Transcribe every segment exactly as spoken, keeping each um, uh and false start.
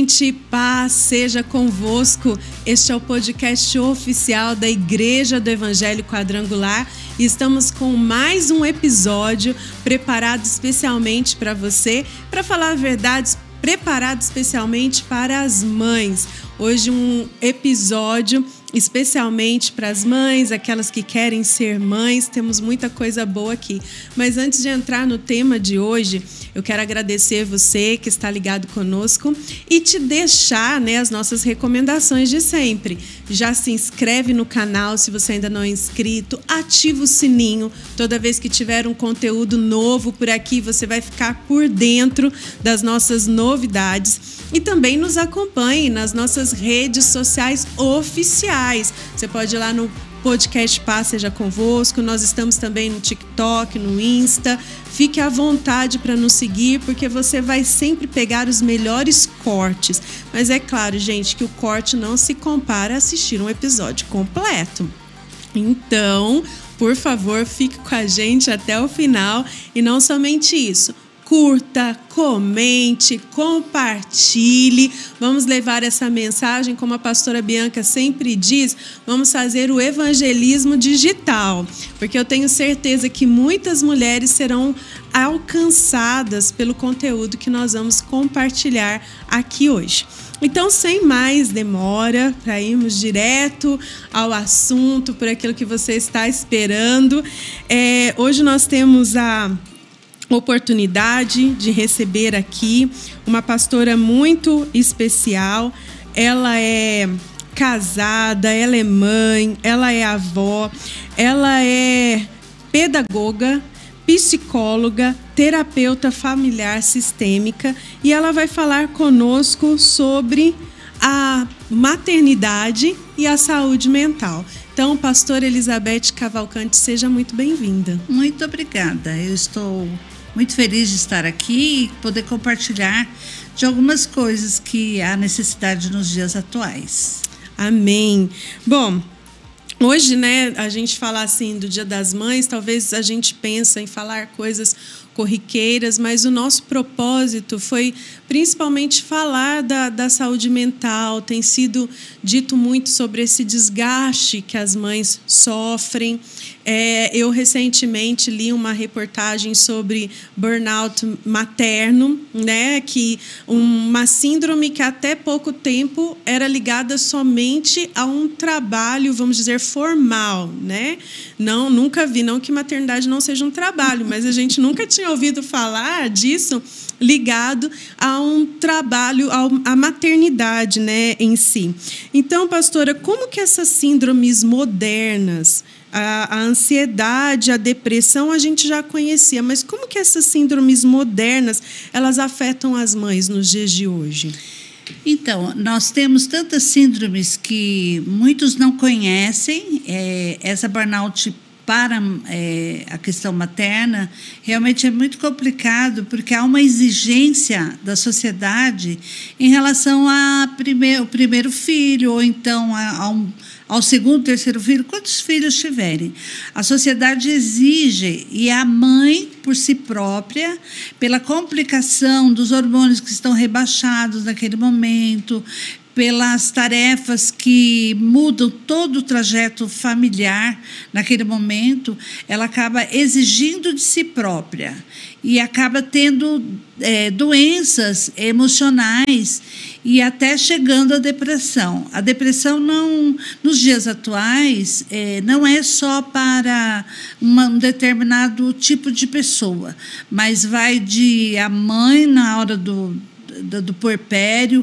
gente, paz seja convosco. Este é o podcast oficial da Igreja do Evangelho Quadrangular e estamos com mais um episódio preparado especialmente para você, para falar verdades, preparado especialmente para as mães. Hoje um episódio especialmente para as mães, aquelas que querem ser mães. Temos muita coisa boa aqui. Mas antes de entrar no tema de hoje, eu quero agradecer você que está ligado conosco e te deixar, né, as nossas recomendações de sempre. Já se inscreve no canal se você ainda não é inscrito, ativa o sininho. Toda vez que tiver um conteúdo novo por aqui, você vai ficar por dentro das nossas novidades. E também nos acompanhe nas nossas redes sociais oficiais. Você pode ir lá no podcast Paz Seja Convosco. Nós estamos também no TikTok, no Insta. Fique à vontade para nos seguir, porque você vai sempre pegar os melhores cortes. Mas é claro, gente, que o corte não se compara a assistir um episódio completo. Então, por favor, fique com a gente até o final. E não somente isso. Curta, comente, compartilhe. Vamos levar essa mensagem, como a pastora Bianca sempre diz, vamos fazer o evangelismo digital, porque eu tenho certeza que muitas mulheres serão alcançadas pelo conteúdo que nós vamos compartilhar aqui hoje. Então, sem mais demora, para irmos direto ao assunto, por aquilo que você está esperando, é, hoje nós temos a oportunidade de receber aqui uma pastora muito especial. Ela é casada, ela é mãe, ela é avó, ela é pedagoga, psicóloga, terapeuta familiar sistêmica e ela vai falar conosco sobre a maternidade e a saúde mental. Então, pastora Elizabeth Cavalcante, seja muito bem-vinda. Muito obrigada. Eu estou muito feliz de estar aqui e poder compartilhar de algumas coisas que há necessidade nos dias atuais. Amém. Bom, hoje, né, a gente fala assim do Dia das Mães, talvez a gente pense em falar coisas corriqueiras, mas o nosso propósito foi principalmente falar da, da saúde mental. Tem sido dito muito sobre esse desgaste que as mães sofrem. É, eu recentemente li uma reportagem sobre burnout materno, né, que uma síndrome que até pouco tempo era ligada somente a um trabalho, vamos dizer, formal, né? Não, nunca vi, não que maternidade não seja um trabalho, mas a gente nunca tinha ouvido falar disso ligado a um trabalho, à maternidade, né, em si. Então, pastora, como que essas síndromes modernas, a, a ansiedade, a depressão, a gente já conhecia, mas como que essas síndromes modernas, elas afetam as mães nos dias de hoje? Então, nós temos tantas síndromes que muitos não conhecem. É, essa burnout para é, a questão materna realmente é muito complicado, porque há uma exigência da sociedade em relação ao primeir, primeiro filho, ou então a, a um, ao segundo, terceiro filho, quantos filhos tiverem. A sociedade exige, e a mãe, por si própria, pela complicação dos hormônios que estão rebaixados naquele momento, pelas tarefas que mudam todo o trajeto familiar naquele momento, ela acaba exigindo de si própria e acaba tendo é, doenças emocionais e até chegando à depressão. A depressão, não, nos dias atuais, é, não é só para uma, um determinado tipo de pessoa, mas vai de a mãe na hora do do, do puerpério,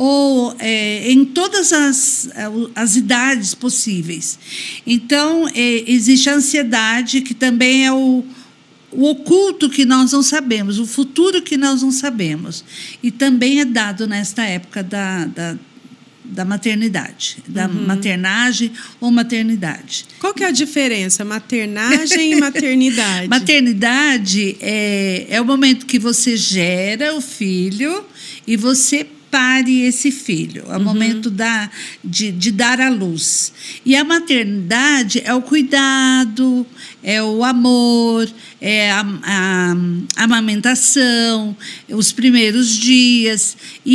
ou é, em todas as, as idades possíveis. Então, é, existe a ansiedade, que também é o, o oculto que nós não sabemos, o futuro que nós não sabemos. E também é dado nesta época da, da, da maternidade, da uhum. maternagem ou maternidade. Qual que é a diferença, maternagem e maternidade? Maternidade é, é o momento que você gera o filho e você pare esse filho, é o uhum. momento da, de, de dar à luz. E a maternidade é o cuidado, é o amor, é a, a, a amamentação, os primeiros dias. E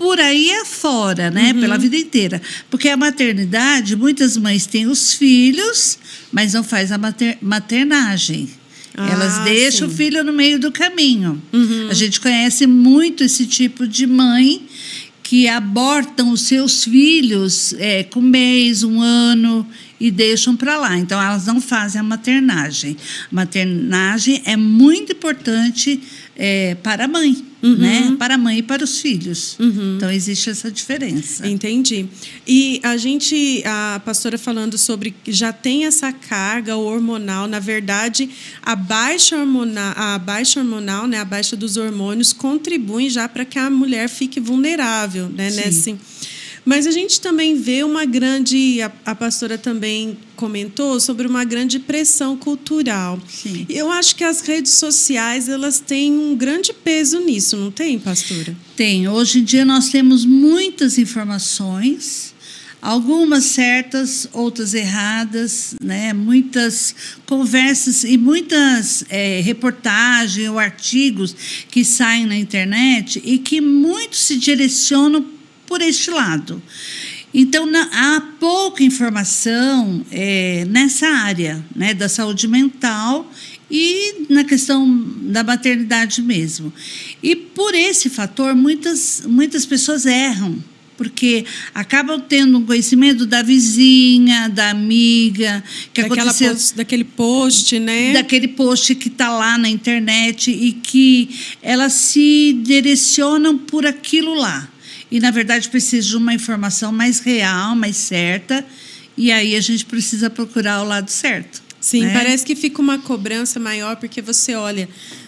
por aí afora, né? Uhum. Pela vida inteira. Porque a maternidade, muitas mães têm os filhos, mas não faz a mater, maternagem. Ah, elas deixam sim. o filho no meio do caminho. Uhum. A gente conhece muito esse tipo de mãe que abortam os seus filhos é, com um mês, um ano e deixam para lá. Então, elas não fazem a maternagem. A maternagem é muito importante é, para a mãe, uhum. né? Para a mãe e para os filhos. Uhum. Então, existe essa diferença. Entendi. E a gente, a pastora falando sobre que já tem essa carga hormonal, na verdade, a baixa hormonal, a baixa hormonal, né, a baixa dos hormônios contribui já para que a mulher fique vulnerável, né, nesse... Mas a gente também vê uma grande... A, a pastora também comentou sobre uma grande pressão cultural. Sim. Eu acho que as redes sociais elas têm um grande peso nisso, não tem, pastora? Tem. Hoje em dia nós temos muitas informações, algumas certas, outras erradas, né? Muitas conversas e muitas é, reportagens ou artigos que saem na internet e que muitos se direcionam por este lado. Então, na, há pouca informação é, nessa área, né, da saúde mental e na questão da maternidade mesmo. E por esse fator, muitas, muitas pessoas erram, porque acabam tendo um conhecimento da vizinha, da amiga, que Daquela aconteceu, post, daquele post, né? Daquele post que está lá na internet e que elas se direcionam por aquilo lá. E, na verdade, precisa de uma informação mais real, mais certa, e aí a gente precisa procurar o lado certo. Sim, né? Parece que fica uma cobrança maior, porque você olha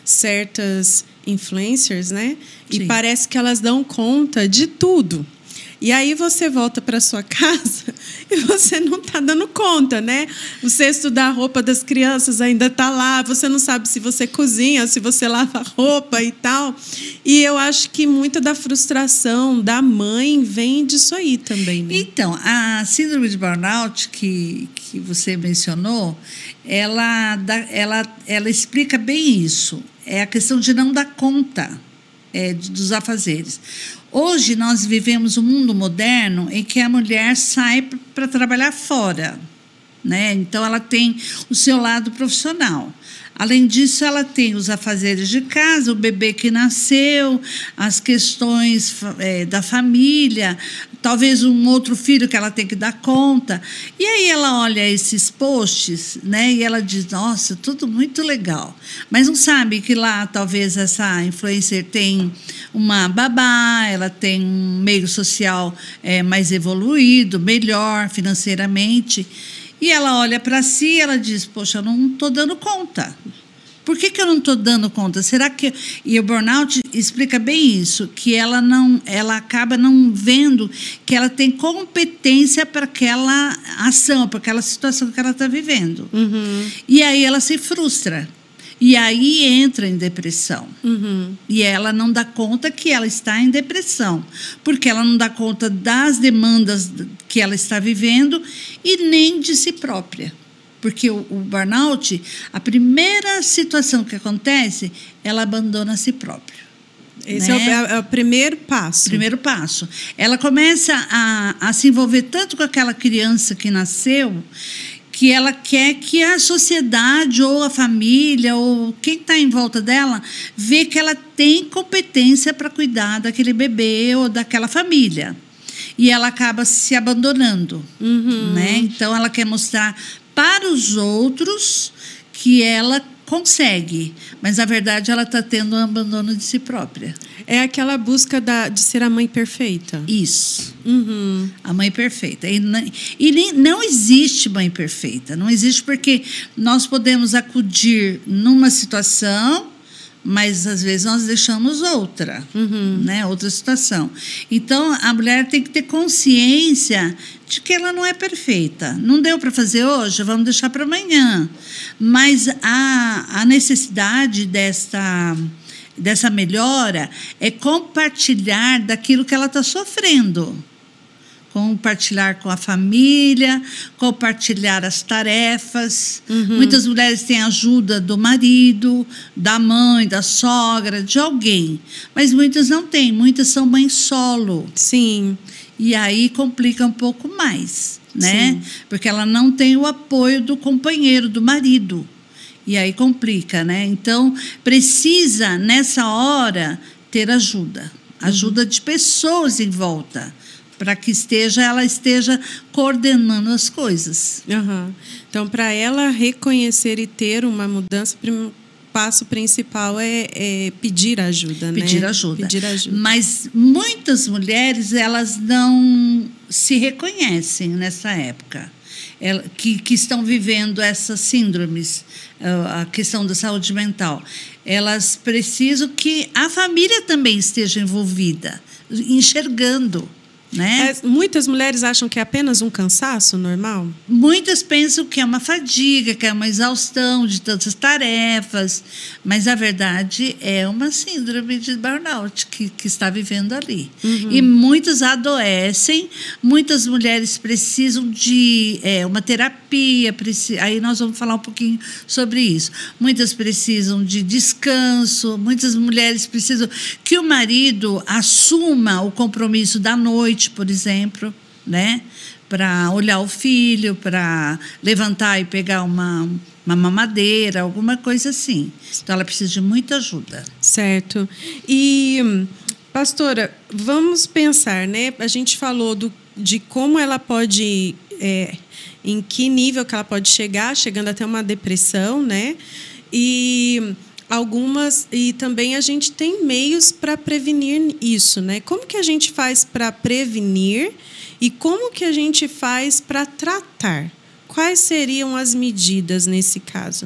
certas influencers, né? E Sim. parece que elas dão conta de tudo. E aí você volta para sua casa e você não está dando conta, né? O cesto da roupa das crianças ainda está lá, você não sabe se você cozinha, se você lava roupa e tal. E eu acho que muita da frustração da mãe vem disso aí também, né? Então, a síndrome de burnout que, que você mencionou, ela, dá, ela, ela explica bem isso. É a questão de não dar conta é, dos afazeres. Hoje, nós vivemos um mundo moderno em que a mulher sai para trabalhar fora, né? Então, ela tem o seu lado profissional. Além disso, ela tem os afazeres de casa, o bebê que nasceu, as questões é, da família, talvez um outro filho que ela tem que dar conta. E aí ela olha esses posts, né, e ela diz, nossa, tudo muito legal. Mas não sabe que lá talvez essa influencer tem uma babá, ela tem um meio social é, mais evoluído, melhor financeiramente. E ela olha para si e ela diz, poxa, eu não estou dando conta. Por que, que eu não estou dando conta? Será que... E o burnout explica bem isso, que ela, não, ela acaba não vendo que ela tem competência para aquela ação, para aquela situação que ela está vivendo. Uhum. E aí ela se frustra. E aí entra em depressão. Uhum. E ela não dá conta que ela está em depressão, porque ela não dá conta das demandas que ela está vivendo e nem de si própria. Porque o, o burnout, a primeira situação que acontece, ela abandona a si própria. Esse né? é, o, é o primeiro passo. Primeiro passo. Ela começa a, a se envolver tanto com aquela criança que nasceu, que ela quer que a sociedade ou a família ou quem está em volta dela vê que ela tem competência para cuidar daquele bebê ou daquela família. E ela acaba se abandonando. Uhum. Né? Então, ela quer mostrar para os outros que ela consegue, mas, na verdade, ela está tendo um abandono de si própria. É aquela busca da, de ser a mãe perfeita. Isso. Uhum. A mãe perfeita. E, e nem, não existe mãe perfeita. Não existe porque nós podemos acudir numa situação, mas, às vezes, nós deixamos outra, uhum. né? Outra situação. Então, a mulher tem que ter consciência de que ela não é perfeita. Não deu para fazer hoje, vamos deixar para amanhã. Mas a, a necessidade desta... dessa melhora é compartilhar daquilo que ela está sofrendo. compartilhar com a família, compartilhar as tarefas. Uhum. Muitas mulheres têm ajuda do marido, da mãe, da sogra, de alguém. Mas muitas não têm, muitas são mães solo. Sim. E aí complica um pouco mais, né? Sim. Porque ela não tem o apoio do companheiro, do marido. E aí complica, né? Então, precisa, nessa hora, ter ajuda. Ajuda uhum. de pessoas em volta, para que esteja, ela esteja coordenando as coisas. Uhum. Então, para ela reconhecer e ter uma mudança, o passo principal é, é pedir ajuda, né? Pedir ajuda. Pedir ajuda. Mas muitas mulheres, elas não se reconhecem nessa época, ela, que, que estão vivendo essas síndromes, a questão da saúde mental. Elas precisam que a família também esteja envolvida, enxergando. Né? É, muitas mulheres acham que é apenas um cansaço normal? Muitas pensam que é uma fadiga, que é uma exaustão de tantas tarefas, mas a verdade é uma síndrome de burnout que, que está vivendo ali. Uhum. E muitas adoecem, muitas mulheres precisam de é, uma terapia, preci- aí nós vamos falar um pouquinho sobre isso. Muitas precisam de descanso, muitas mulheres precisam que o marido assuma o compromisso da noite, por exemplo, né? Para olhar o filho, para levantar e pegar uma, uma mamadeira, alguma coisa assim. Então, ela precisa de muita ajuda. Certo. E, pastora, vamos pensar, né? A gente falou do, de como ela pode, é, em que nível que ela pode chegar, chegando até uma depressão, né? E algumas, e também a gente tem meios para prevenir isso, né? Como que a gente faz para prevenir e como que a gente faz para tratar? Quais seriam as medidas nesse caso?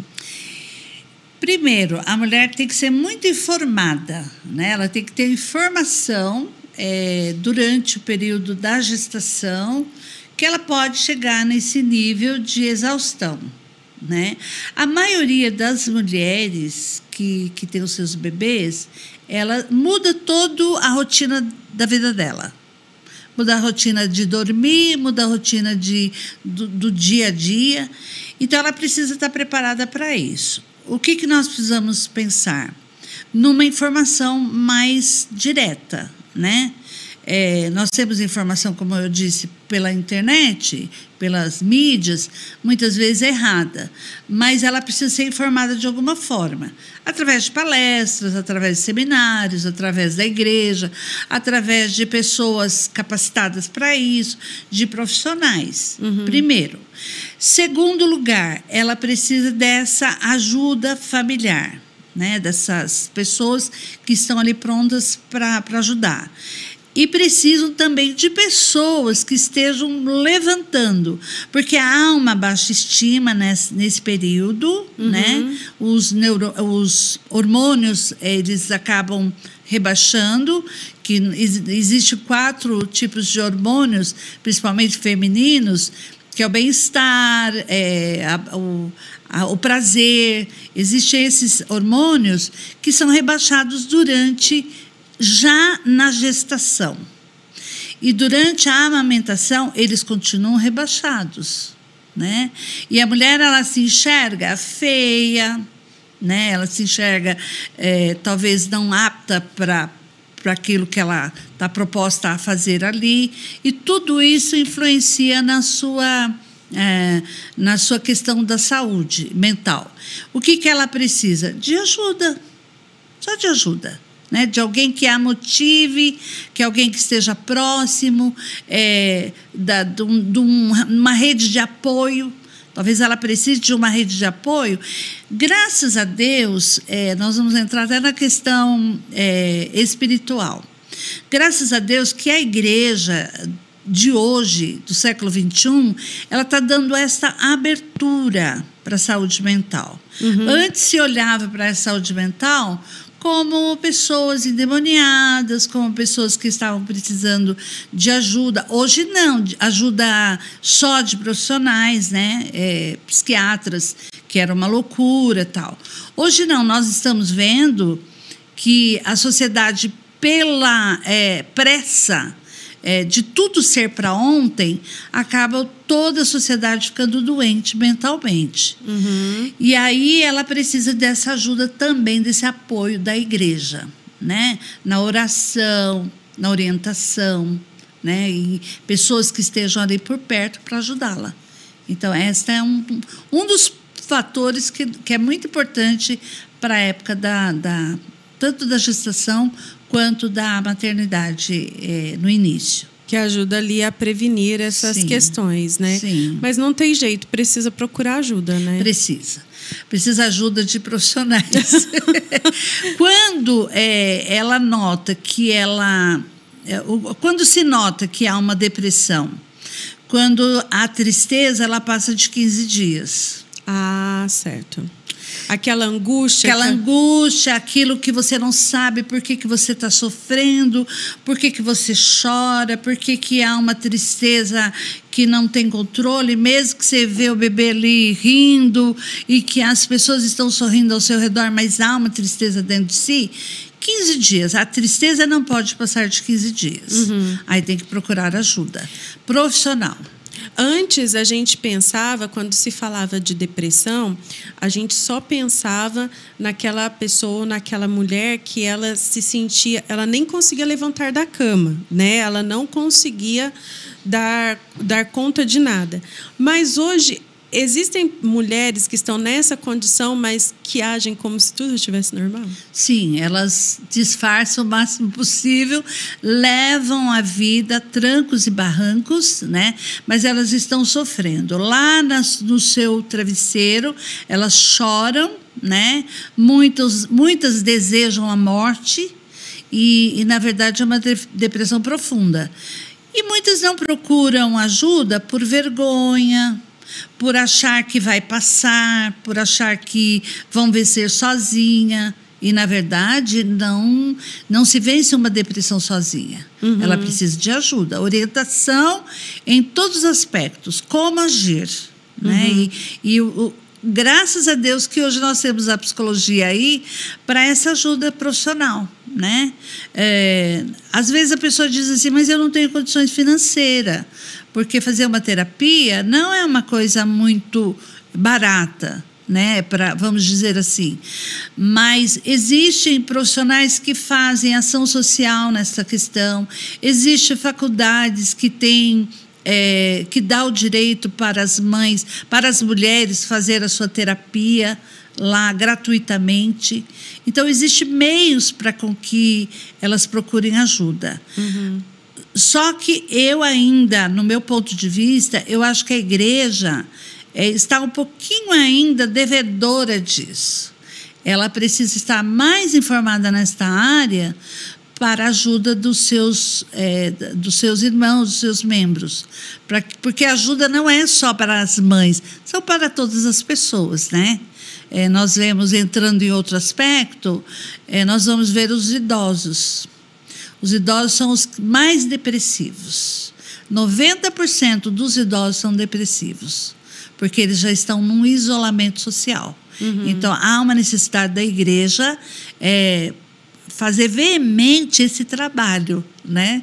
Primeiro, a mulher tem que ser muito informada, né? Ela tem que ter informação é, durante o período da gestação, que ela pode chegar nesse nível de exaustão, né? A maioria das mulheres que, que tem os seus bebês, ela muda toda a rotina da vida dela. Muda a rotina de dormir, muda a rotina de, do, do dia a dia. Então, ela precisa estar preparada para isso. O que, que nós precisamos pensar? Numa informação mais direta, né? É, nós temos informação, como eu disse, pela internet, pelas mídias, muitas vezes errada, mas ela precisa ser informada de alguma forma, através de palestras, através de seminários, através da igreja, através de pessoas capacitadas para isso, de profissionais, uhum. Primeiro. Segundo lugar, ela precisa dessa ajuda familiar, né, dessas pessoas que estão ali prontas para ajudar. E precisam também de pessoas que estejam levantando, porque há uma baixa estima nesse, nesse período, uhum. Né? Os, neuro, os hormônios, eles acabam rebaixando, que existem quatro tipos de hormônios, principalmente femininos, que é o bem-estar, é, a, o, a, o prazer. Existem esses hormônios que são rebaixados durante já na gestação. E durante a amamentação, eles continuam rebaixados, né? E a mulher, ela se enxerga feia, né? Ela se enxerga, é, talvez, não apta para para aquilo que ela está proposta a fazer ali. E tudo isso influencia na sua, é, na sua questão da saúde mental. O que, que ela precisa? De ajuda, só de ajuda. Né, de alguém que a motive, que alguém que esteja próximo, é, da, de, um, de uma rede de apoio. Talvez ela precise de uma rede de apoio. Graças a Deus, é, nós vamos entrar até na questão é, espiritual. Graças a Deus que a igreja de hoje, do século vinte e um, ela está dando essa abertura para a saúde mental. Uhum. Antes se olhava para a saúde mental como pessoas endemoniadas, como pessoas que estavam precisando de ajuda. Hoje não, ajuda só de profissionais, né? É, psiquiatras, que era uma loucura e tal. Hoje não, nós estamos vendo que a sociedade, pela é, pressa, é, de tudo ser para ontem, acaba toda a sociedade ficando doente mentalmente. Uhum. E aí ela precisa dessa ajuda também, desse apoio da igreja, né? Na oração, na orientação, né? E pessoas que estejam ali por perto para ajudá-la. Então, esse é um, um dos fatores que, que é muito importante para a época da, da, tanto da gestação quanto da maternidade eh, no início. Que ajuda ali a prevenir essas Sim, questões, né? Sim. Mas não tem jeito, precisa procurar ajuda, né? Precisa. Precisa ajuda de profissionais. Quando é, ela nota que ela... É, quando se nota que há uma depressão, quando a tristeza, ela passa de quinze dias. Ah, certo. Aquela angústia... Aquela que... angústia, aquilo que você não sabe por que, que você está sofrendo, por que, que você chora, por que, que há uma tristeza que não tem controle, mesmo que você vê o bebê ali rindo e que as pessoas estão sorrindo ao seu redor, mas há uma tristeza dentro de si. quinze dias. A tristeza não pode passar de quinze dias. Uhum. Aí tem que procurar ajuda profissional. Antes, a gente pensava, quando se falava de depressão, a gente só pensava naquela pessoa, naquela mulher que ela se sentia... Ela nem conseguia levantar da cama, né? Ela não conseguia dar, dar conta de nada. Mas hoje... Existem mulheres que estão nessa condição, mas que agem como se tudo estivesse normal? Sim, elas disfarçam o máximo possível, levam a vida a trancos e barrancos, né? Mas elas estão sofrendo. Lá nas, no seu travesseiro, elas choram, né? Muitos, muitas desejam a morte e, e, na verdade, é uma depressão profunda. E muitas não procuram ajuda por vergonha, por achar que vai passar, por achar que vão vencer sozinha. E, na verdade, não, não se vence uma depressão sozinha. Uhum. Ela precisa de ajuda, orientação em todos os aspectos, como agir. Uhum. Né? E, e o, graças a Deus que hoje nós temos a psicologia aí para essa ajuda profissional. Né? É, às vezes a pessoa diz assim, mas eu não tenho condições financeiras, porque fazer uma terapia não é uma coisa muito barata, né? Pra, vamos dizer assim. Mas existem profissionais que fazem ação social nessa questão, existem faculdades que têm, é, que dá o direito para as mães, para as mulheres fazer a sua terapia lá gratuitamente. Então, existem meios para com que elas procurem ajuda. Uhum. Só que eu ainda, no meu ponto de vista, eu acho que a igreja é, está um pouquinho ainda devedora disso. Ela precisa estar mais informada nesta área para a ajuda dos seus, é, dos seus irmãos, dos seus membros. Pra, porque a ajuda não é só para as mães, são para todas as pessoas, né? É, nós vemos, entrando em outro aspecto, é, nós vamos ver os idosos. Os idosos são os mais depressivos. noventa por cento dos idosos são depressivos, porque eles já estão num isolamento social. Uhum. Então, há uma necessidade da igreja é, fazer veemente esse trabalho, né?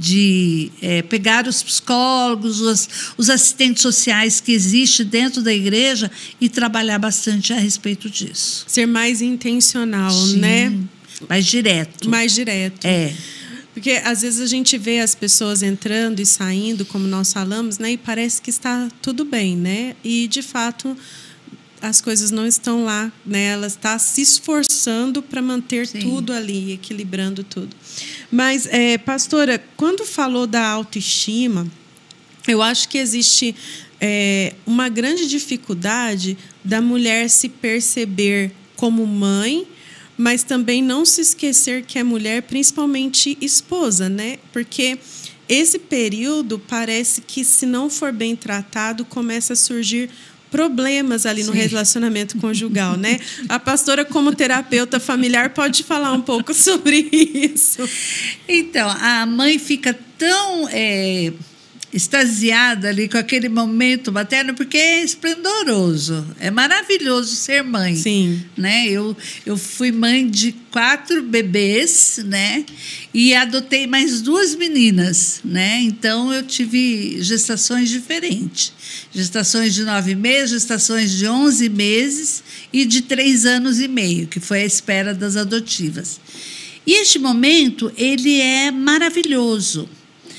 De é, pegar os psicólogos, os, os assistentes sociais que existem dentro da igreja e trabalhar bastante a respeito disso. Ser mais intencional, Sim, né? Mais direto. Mais direto. É. Porque, às vezes, a gente vê as pessoas entrando e saindo, como nós falamos, né? E parece que está tudo bem, né? E, de fato, as coisas não estão lá, né? Ela está se esforçando para manter Sim. tudo ali, equilibrando tudo. Mas, é, pastora, quando falou da autoestima, eu acho que existe é, uma grande dificuldade da mulher se perceber como mãe, mas também não se esquecer que é mulher, principalmente esposa, né? Porque esse período parece que, se não for bem tratado, começa a surgir problemas ali no Sim. relacionamento conjugal, né? A pastora, como terapeuta familiar, pode falar um pouco sobre isso. Então, a mãe fica tão é, extasiada ali com aquele momento materno, porque é esplendoroso, é maravilhoso ser mãe. Sim. Né? Eu, eu fui mãe de quatro bebês, né? E adotei mais duas meninas, né? Então eu tive gestações diferentes, gestações de nove meses, gestações de onze meses e de três anos e meio, que foi a espera das adotivas. E este momento, ele é maravilhoso.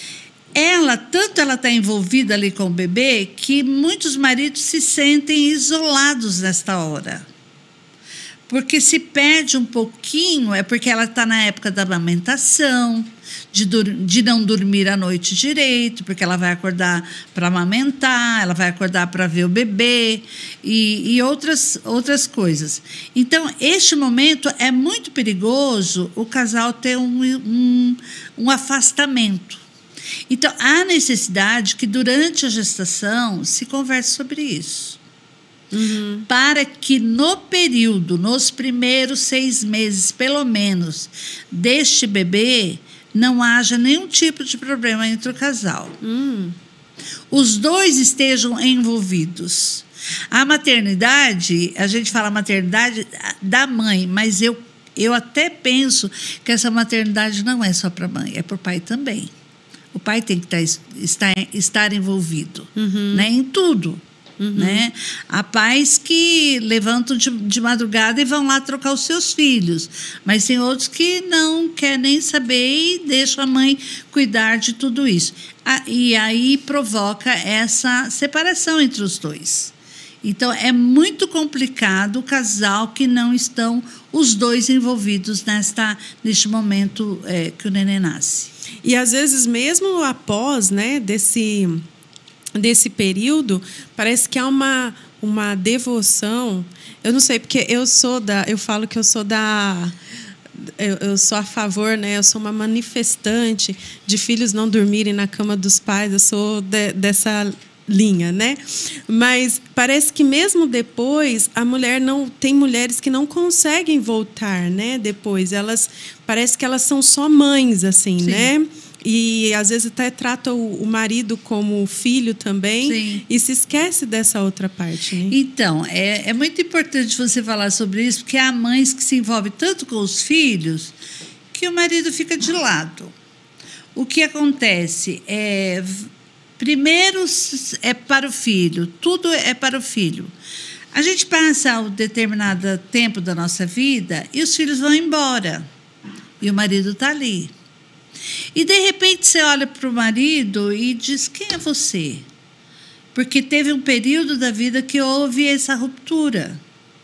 Ela, tanto ela está envolvida ali com o bebê, que muitos maridos se sentem isolados nesta hora. Porque se perde um pouquinho, é porque ela está na época da amamentação, de, de não dormir à noite direito, porque ela vai acordar para amamentar, ela vai acordar para ver o bebê e, e outras, outras coisas. Então, este momento é muito perigoso o casal ter um, um, um afastamento. Então, há necessidade que durante a gestação se converse sobre isso. Uhum. Para que no período, nos primeiros seis meses, pelo menos, deste bebê, não haja nenhum tipo de problema entre o casal. Uhum. Os dois estejam envolvidos. A maternidade, a gente fala maternidade da mãe, mas eu, eu até penso que essa maternidade não é só para a mãe, é para o pai também. O pai tem que estar, estar, estar envolvido, uhum. né, em tudo. Uhum. Né? Há pais que levantam de, de madrugada e vão lá trocar os seus filhos, mas tem outros que não querem nem saber e deixam a mãe cuidar de tudo isso. Ah, e aí provoca essa separação entre os dois. Então, é muito complicado o casal que não estão os dois envolvidos nesta, neste momento é, que o neném nasce. E, às vezes, mesmo após, né, desse... desse período, parece que há uma, uma devoção. Eu não sei, porque eu sou da... Eu falo que eu sou da... Eu, eu sou a favor, né? Eu sou uma manifestante de filhos não dormirem na cama dos pais. Eu sou de, dessa linha, né? Mas parece que mesmo depois, a mulher não... Tem mulheres que não conseguem voltar, né? Depois, elas... Parece que elas são só mães, assim, sim, né? E, às vezes, até trata o, o marido como filho também. Sim. E se esquece dessa outra parte, né? Então, é, é muito importante você falar sobre isso, porque há mães que se envolvem tanto com os filhos que o marido fica de lado. O que acontece é... Primeiro é para o filho, tudo é para o filho. A gente passa um determinado tempo da nossa vida e os filhos vão embora. E o marido está ali. E, de repente, você olha para o marido e diz, quem é você? Porque teve um período da vida que houve essa ruptura.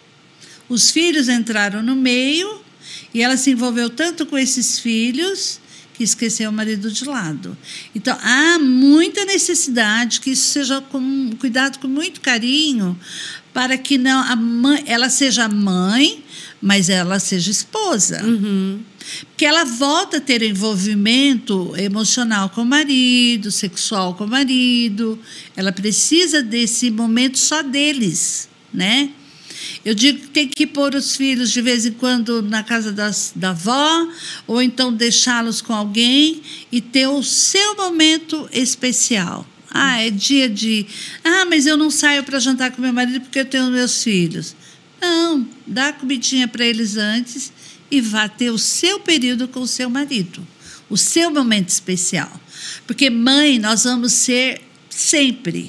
Os filhos entraram no meio e ela se envolveu tanto com esses filhos que esqueceu o marido de lado. Então, há muita necessidade que isso seja com, cuidado com muito carinho para que não a mãe, ela seja mãe, mas ela seja esposa. Uhum. Porque ela volta a ter envolvimento emocional com o marido, sexual com o marido. Ela precisa desse momento só deles, né? Eu digo que tem que pôr os filhos de vez em quando na casa das, da avó, ou então deixá-los com alguém e ter o seu momento especial. Ah, é dia de... Ah, mas eu não saio para jantar com meu marido porque eu tenho meus filhos. Não, dá comidinha para eles antes e vá ter o seu período com o seu marido, o seu momento especial. Porque mãe nós vamos ser sempre,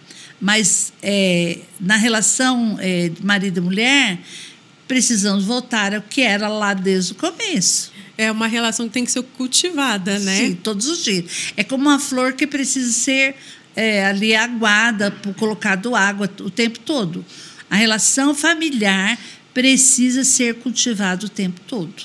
mas é, na relação é, de marido e mulher, precisamos voltar ao que era lá desde o começo. É uma relação que tem que ser cultivada, né? Sim, todos os dias. É como uma flor que precisa ser é, ali aguada, colocado água o tempo todo. A relação familiar precisa ser cultivada o tempo todo.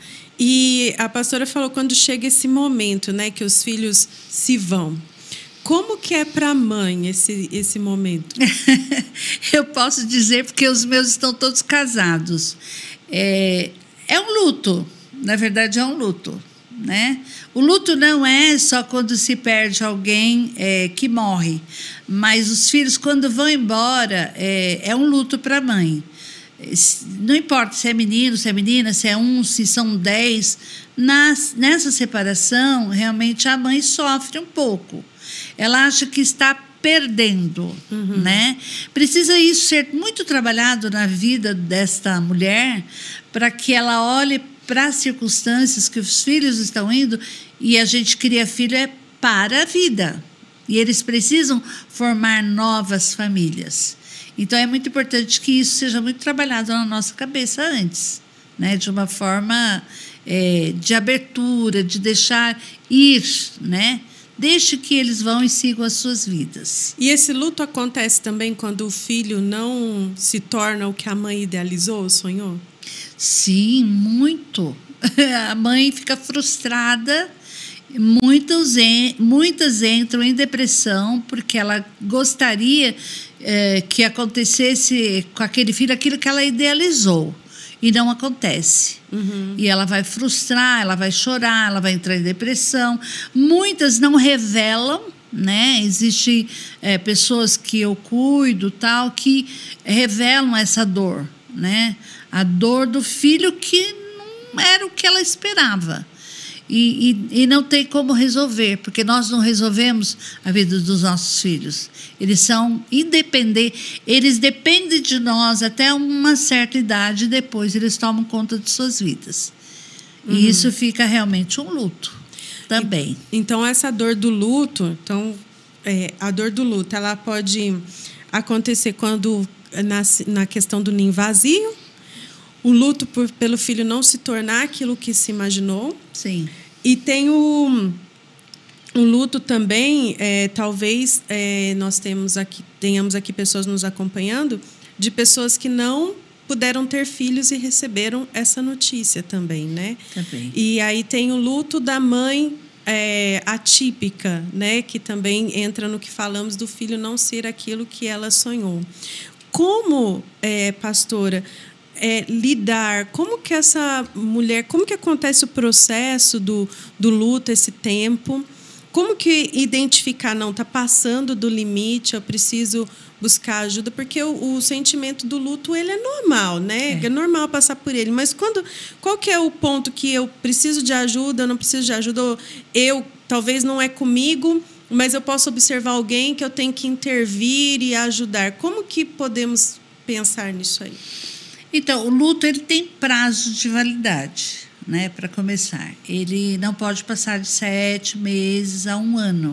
E a pastora falou quando chega esse momento, né, que os filhos se vão. Como que é para a mãe esse, esse momento? Eu posso dizer porque os meus estão todos casados. É, é um luto, na verdade é um luto, né? O luto não é só quando se perde alguém é, que morre, mas os filhos quando vão embora é, é um luto para a mãe. Não importa se é menino, se é menina, se é um, se são dez, nas, nessa separação realmente a mãe sofre um pouco. Ela acha que está perdendo, uhum. né? Precisa isso ser muito trabalhado na vida desta mulher para que ela olhe para as circunstâncias que os filhos estão indo, e a gente cria filho é para a vida. E eles precisam formar novas famílias. Então, é muito importante que isso seja muito trabalhado na nossa cabeça antes, né? De uma forma é, de abertura, de deixar ir, né? Deixe que eles vão e sigam as suas vidas. E esse luto acontece também quando o filho não se torna o que a mãe idealizou, sonhou? Sim, muito. A mãe fica frustrada, muitos, muitas entram em depressão porque ela gostaria é, que acontecesse com aquele filho aquilo que ela idealizou. E não acontece. Uhum. E ela vai frustrar, ela vai chorar, ela vai entrar em depressão. Muitas não revelam, né? Existem é, pessoas que eu cuido, tal, que revelam essa dor, né? A dor do filho que não era o que ela esperava. E, e, e não tem como resolver, porque nós não resolvemos a vida dos nossos filhos. Eles são independentes, eles dependem de nós até uma certa idade, e depois eles tomam conta de suas vidas. Uhum. E isso fica realmente um luto também. E, então, essa dor do luto, então, é, a dor do luto, ela pode acontecer quando, na, na questão do ninho vazio, o luto por, pelo filho não se tornar aquilo que se imaginou. Sim. E tem o, o luto também, é, talvez é, nós temos aqui, tenhamos aqui pessoas nos acompanhando, de pessoas que não puderam ter filhos e receberam essa notícia também, né? Também. E aí tem o luto da mãe é, atípica, né? Que também entra no que falamos do filho não ser aquilo que ela sonhou. Como, é, pastora... É, lidar, como que essa mulher, como que acontece o processo do, do luto, esse tempo, como que identificar, não, está passando do limite, eu preciso buscar ajuda, porque o, o sentimento do luto, ele é normal, né? É. é normal passar por ele, mas quando, qual que é o ponto que eu preciso de ajuda, eu não preciso de ajuda, ou eu, talvez não é comigo, mas eu posso observar alguém que eu tenho que intervir e ajudar. Como que podemos pensar nisso aí? Então, o luto ele tem prazo de validade, né, para começar. Ele não pode passar de sete meses a um ano.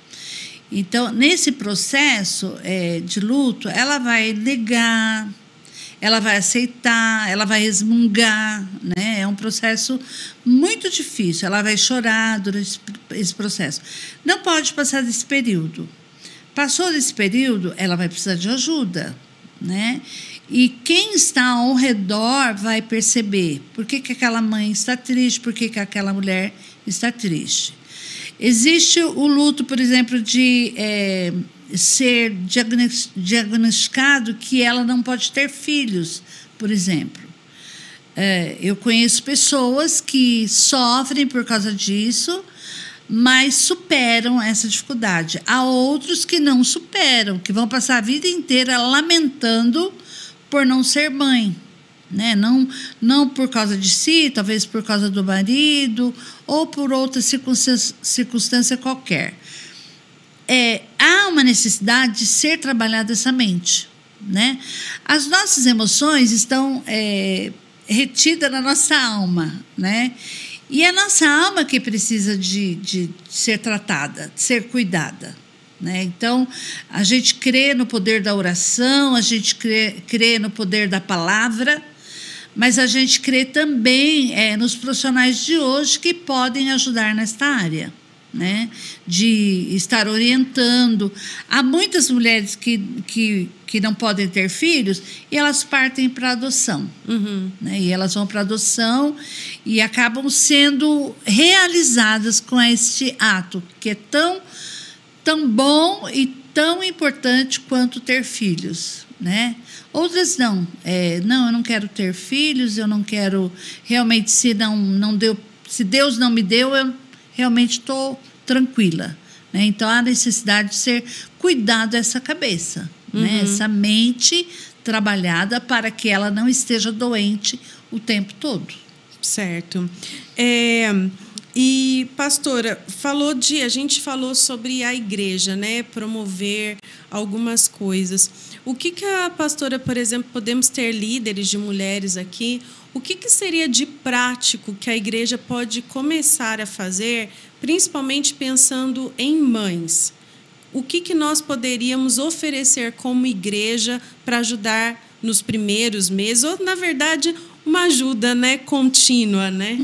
Então, nesse processo é, de luto, ela vai negar, ela vai aceitar, ela vai resmungar, né? É um processo muito difícil. Ela vai chorar durante esse processo. Não pode passar desse período. Passou desse período, ela vai precisar de ajuda, né? E quem está ao redor vai perceber por que, que aquela mãe está triste, por que, que aquela mulher está triste. Existe o luto, por exemplo, de é, ser diagnosticado que ela não pode ter filhos, por exemplo. É, eu conheço pessoas que sofrem por causa disso, mas superam essa dificuldade. Há outros que não superam, que vão passar a vida inteira lamentando por não ser mãe, né? Não, não por causa de si, talvez por causa do marido ou por outra circunstância, circunstância qualquer. É, há uma necessidade de ser trabalhada essa mente, né? As nossas emoções estão é, retidas na nossa alma, né? E é a nossa alma que precisa de, de ser tratada, de ser cuidada. Né? Então, a gente crê no poder da oração, a gente crê, crê no poder da palavra, mas a gente crê também é, nos profissionais de hoje que podem ajudar nesta área, né? De estar orientando. Há muitas mulheres que, que, que não podem ter filhos e elas partem para adoção. Uhum. Né? E elas vão para adoção e acabam sendo realizadas com este ato, que é tão... tão bom e tão importante quanto ter filhos, né? Outras não, é, não, eu não quero ter filhos, eu não quero, realmente, se não, não deu, se Deus não me deu, eu realmente estou tranquila, né? Então, há necessidade de ser cuidado essa cabeça, uhum. né? Essa mente trabalhada para que ela não esteja doente o tempo todo. Certo. É... E, pastora, falou de, a gente falou sobre a igreja, né? Promover algumas coisas. O que, que a pastora, por exemplo, podemos ter líderes de mulheres aqui, o que, que seria de prático que a igreja pode começar a fazer, principalmente pensando em mães? O que, que nós poderíamos oferecer como igreja para ajudar nos primeiros meses, ou, na verdade, uma ajuda, né, contínua, né?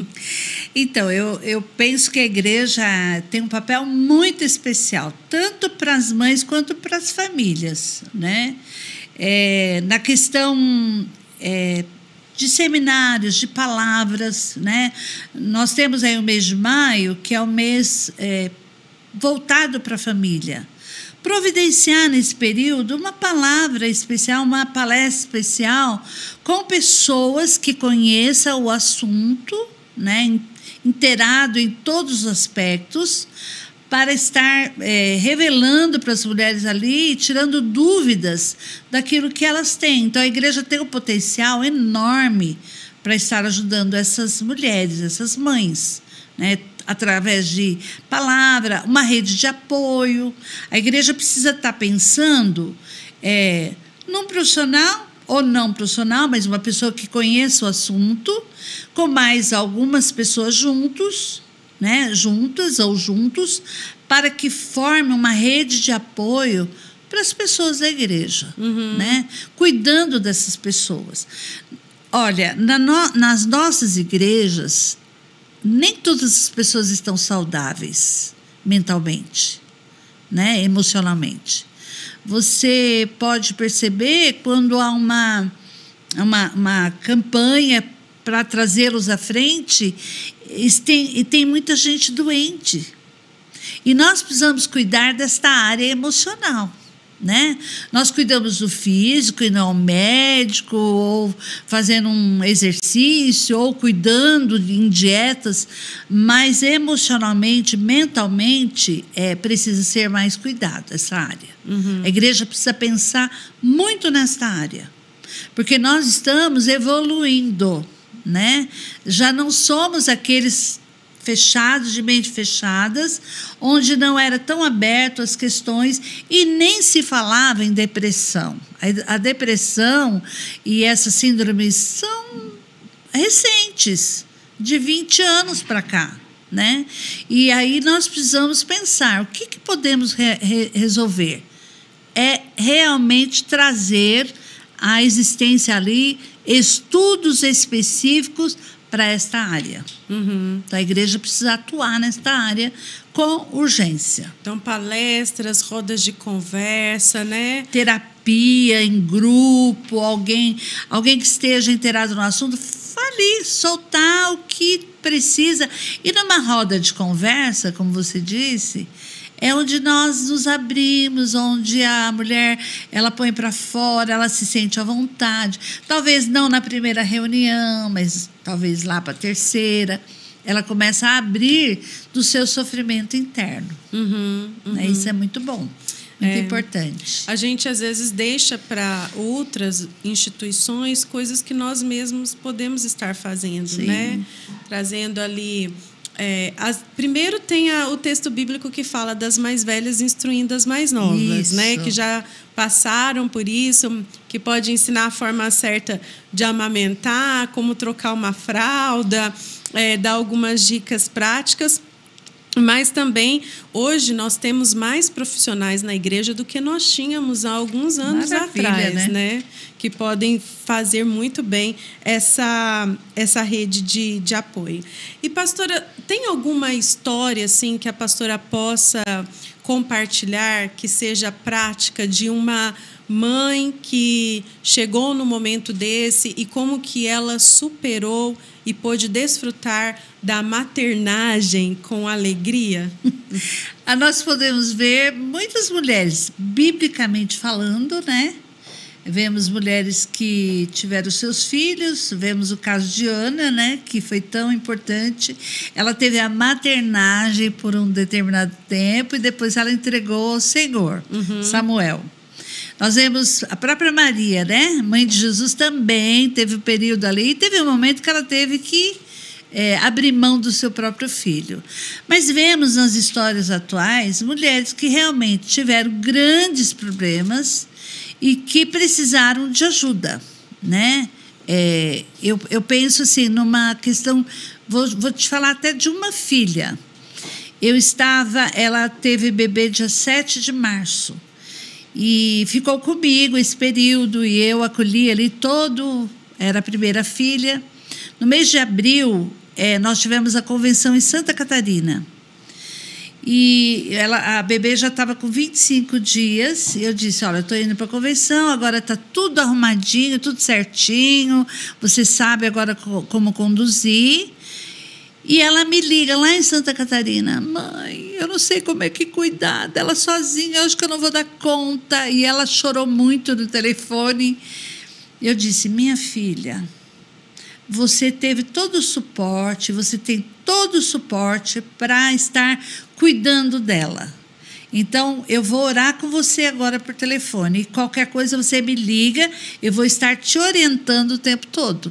Então, eu, eu penso que a igreja tem um papel muito especial, tanto para as mães quanto para as famílias, né? É, na questão é, de seminários, de palavras, né? Nós temos aí o mês de maio, que é o mês é, voltado para a família. Providenciar nesse período uma palavra especial, uma palestra especial com pessoas que conheçam o assunto, né, inteirado em todos os aspectos, para estar é, revelando para as mulheres ali, tirando dúvidas daquilo que elas têm. Então, a igreja tem um potencial enorme para estar ajudando essas mulheres, essas mães, né, através de palavra, uma rede de apoio. A igreja precisa estar pensando é, num profissional ou não profissional, mas uma pessoa que conheça o assunto, com mais algumas pessoas juntos, né, juntas ou juntos, para que forme uma rede de apoio para as pessoas da igreja, uhum. né, cuidando dessas pessoas. Olha, na no, nas nossas igrejas, nem todas as pessoas estão saudáveis mentalmente, né, emocionalmente. Você pode perceber quando há uma, uma, uma campanha para trazê-los à frente e tem, e tem muita gente doente. E nós precisamos cuidar desta área emocional. Né? Nós cuidamos do físico e não o médico, ou fazendo um exercício, ou cuidando em dietas, mas emocionalmente, mentalmente, é, precisa ser mais cuidado essa área. Uhum. A igreja precisa pensar muito nesta área, porque nós estamos evoluindo, né? Já não somos aqueles fechados, de mente fechadas, onde não era tão aberto as questões e nem se falava em depressão. A, a depressão e essas síndromes são recentes, de vinte anos para cá, né? E aí nós precisamos pensar, o que, que podemos re, re, resolver? É realmente trazer à existência ali estudos específicos para esta área. Uhum. Então, a igreja precisa atuar nesta área com urgência. Então, palestras, rodas de conversa, né? Terapia em grupo, alguém, alguém que esteja inteirado no assunto, fale, soltar o que precisa. E numa roda de conversa, como você disse, é onde nós nos abrimos, onde a mulher, ela põe para fora, ela se sente à vontade. Talvez não na primeira reunião, mas talvez lá para a terceira. Ela começa a abrir do seu sofrimento interno. Uhum, uhum. Né? Isso é muito bom, muito é, importante. A gente, às vezes, deixa para outras instituições coisas que nós mesmos podemos estar fazendo, Sim. né? Trazendo ali... É, as, primeiro tem a, o texto bíblico que fala das mais velhas instruindo as mais novas, né? Que já passaram por isso, que pode ensinar a forma certa de amamentar, como trocar uma fralda, é, dar algumas dicas práticas. Mas também, hoje, nós temos mais profissionais na igreja do que nós tínhamos há alguns anos Maravilha, atrás, né? né? Que podem fazer muito bem essa, essa rede de, de apoio. E, pastora, tem alguma história assim, que a pastora possa compartilhar, que seja prática, de uma mãe que chegou no momento desse e como que ela superou e pôde desfrutar da maternagem com alegria? Nós podemos ver muitas mulheres, biblicamente falando, né? Vemos mulheres que tiveram seus filhos, vemos o caso de Ana, né, que foi tão importante. Ela teve a maternagem por um determinado tempo e depois ela entregou ao Senhor, uhum. Samuel. Nós vemos a própria Maria, né, mãe de Jesus, também teve um período ali, e teve um momento que ela teve que é, abrir mão do seu próprio filho. Mas vemos nas histórias atuais mulheres que realmente tiveram grandes problemas e que precisaram de ajuda, né? É, eu, eu penso assim, numa questão, vou, vou te falar até de uma filha. Eu estava, ela teve bebê dia sete de março e ficou comigo esse período e eu acolhi ali todo, era a primeira filha. No mês de abril, é, nós tivemos a convenção em Santa Catarina. E ela, a bebê já estava com vinte e cinco dias. E eu disse, olha, eu estou indo para a convenção, agora está tudo arrumadinho, tudo certinho. Você sabe agora co como conduzir. E ela me liga lá em Santa Catarina. Mãe, eu não sei como é que cuidar dela sozinha, eu acho que eu não vou dar conta. E ela chorou muito no telefone. Eu disse, minha filha, você teve todo o suporte, você tem todo o suporte para estar cuidando dela. Então, eu vou orar com você agora por telefone. E qualquer coisa você me liga, eu vou estar te orientando o tempo todo.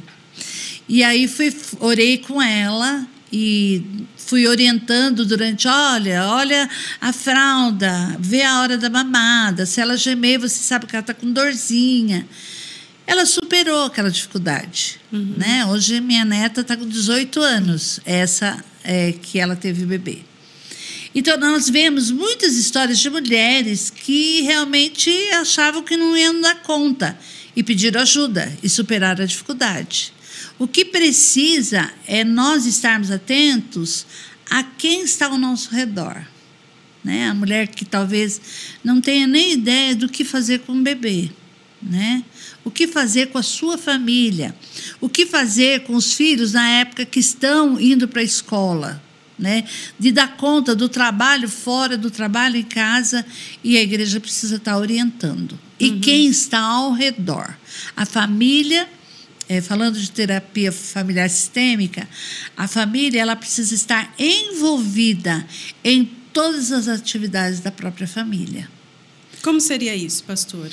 E aí fui, orei com ela e fui orientando durante, olha, olha a fralda, vê a hora da mamada, se ela gemer, você sabe que ela está com dorzinha. Ela superou aquela dificuldade, uhum. né? Hoje minha neta está com dezoito anos, essa é que ela teve bebê. Então nós vemos muitas histórias de mulheres que realmente achavam que não iam dar conta e pediram ajuda e superaram a dificuldade. O que precisa é nós estarmos atentos a quem está ao nosso redor, né? A mulher que talvez não tenha nem ideia do que fazer com o bebê, né? O que fazer com a sua família? O que fazer com os filhos na época que estão indo para a escola? Né? De dar conta do trabalho fora, do trabalho em casa, e a igreja precisa estar orientando. E uhum. quem está ao redor? A família, é, falando de terapia familiar sistêmica, a família ela precisa estar envolvida em todas as atividades da própria família. Como seria isso, pastora?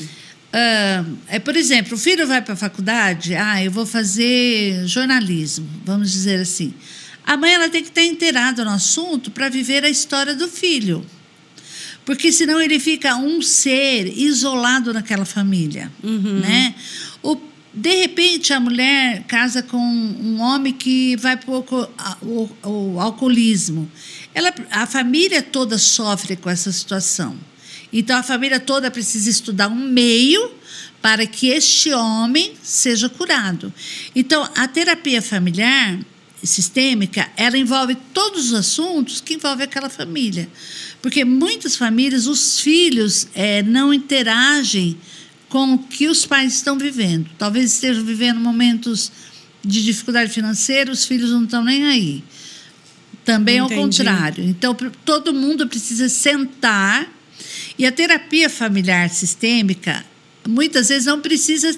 Uh, é, por exemplo, o filho vai para a faculdade, ah, eu vou fazer jornalismo, vamos dizer assim. A mãe ela tem que estar inteirada no assunto para viver a história do filho. Porque senão ele fica um ser isolado naquela família. Uhum. Né? O, de repente, a mulher casa com um homem que vai para o, o, o alcoolismo. Ela, a família toda sofre com essa situação. Então, a família toda precisa estudar um meio para que este homem seja curado. Então, a terapia familiar sistêmica, ela envolve todos os assuntos que envolvem aquela família. Porque muitas famílias, os filhos é, não interagem com o que os pais estão vivendo. Talvez estejam vivendo momentos de dificuldade financeira, os filhos não estão nem aí. Também Entendi. Ao contrário. Então, todo mundo precisa sentar. E a terapia familiar sistêmica, muitas vezes não precisa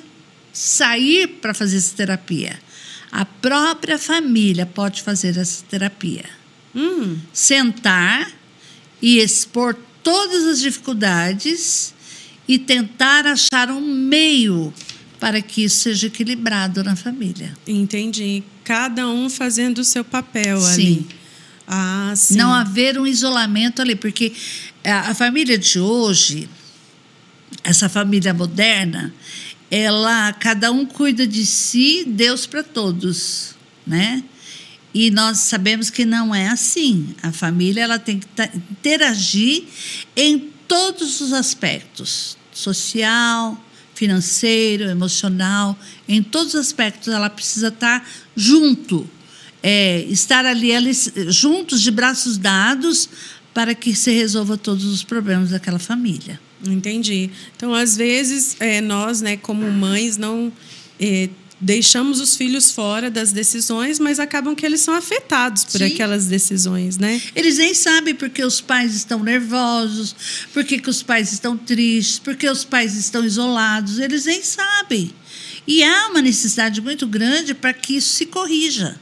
sair para fazer essa terapia. A própria família pode fazer essa terapia. Hum. Sentar e expor todas as dificuldades e tentar achar um meio para que isso seja equilibrado na família. Entendi. Cada um fazendo o seu papel sim. ali. Ah, sim. Não haver um isolamento ali, porque a família de hoje, essa família moderna, ela, cada um cuida de si, Deus para todos, né? E nós sabemos que não é assim. A família ela tem que interagir em todos os aspectos, social, financeiro, emocional, em todos os aspectos ela precisa estar junto, é, estar ali eles, juntos, de braços dados, para que se resolva todos os problemas daquela família. Entendi. Então, às vezes, é, nós, né, como mães, não é, deixamos os filhos fora das decisões, mas acabam que eles são afetados por Sim. aquelas decisões, né? Eles nem sabem porque os pais estão nervosos, porque que os pais estão tristes, porque os pais estão isolados, eles nem sabem. E há uma necessidade muito grande para que isso se corrija.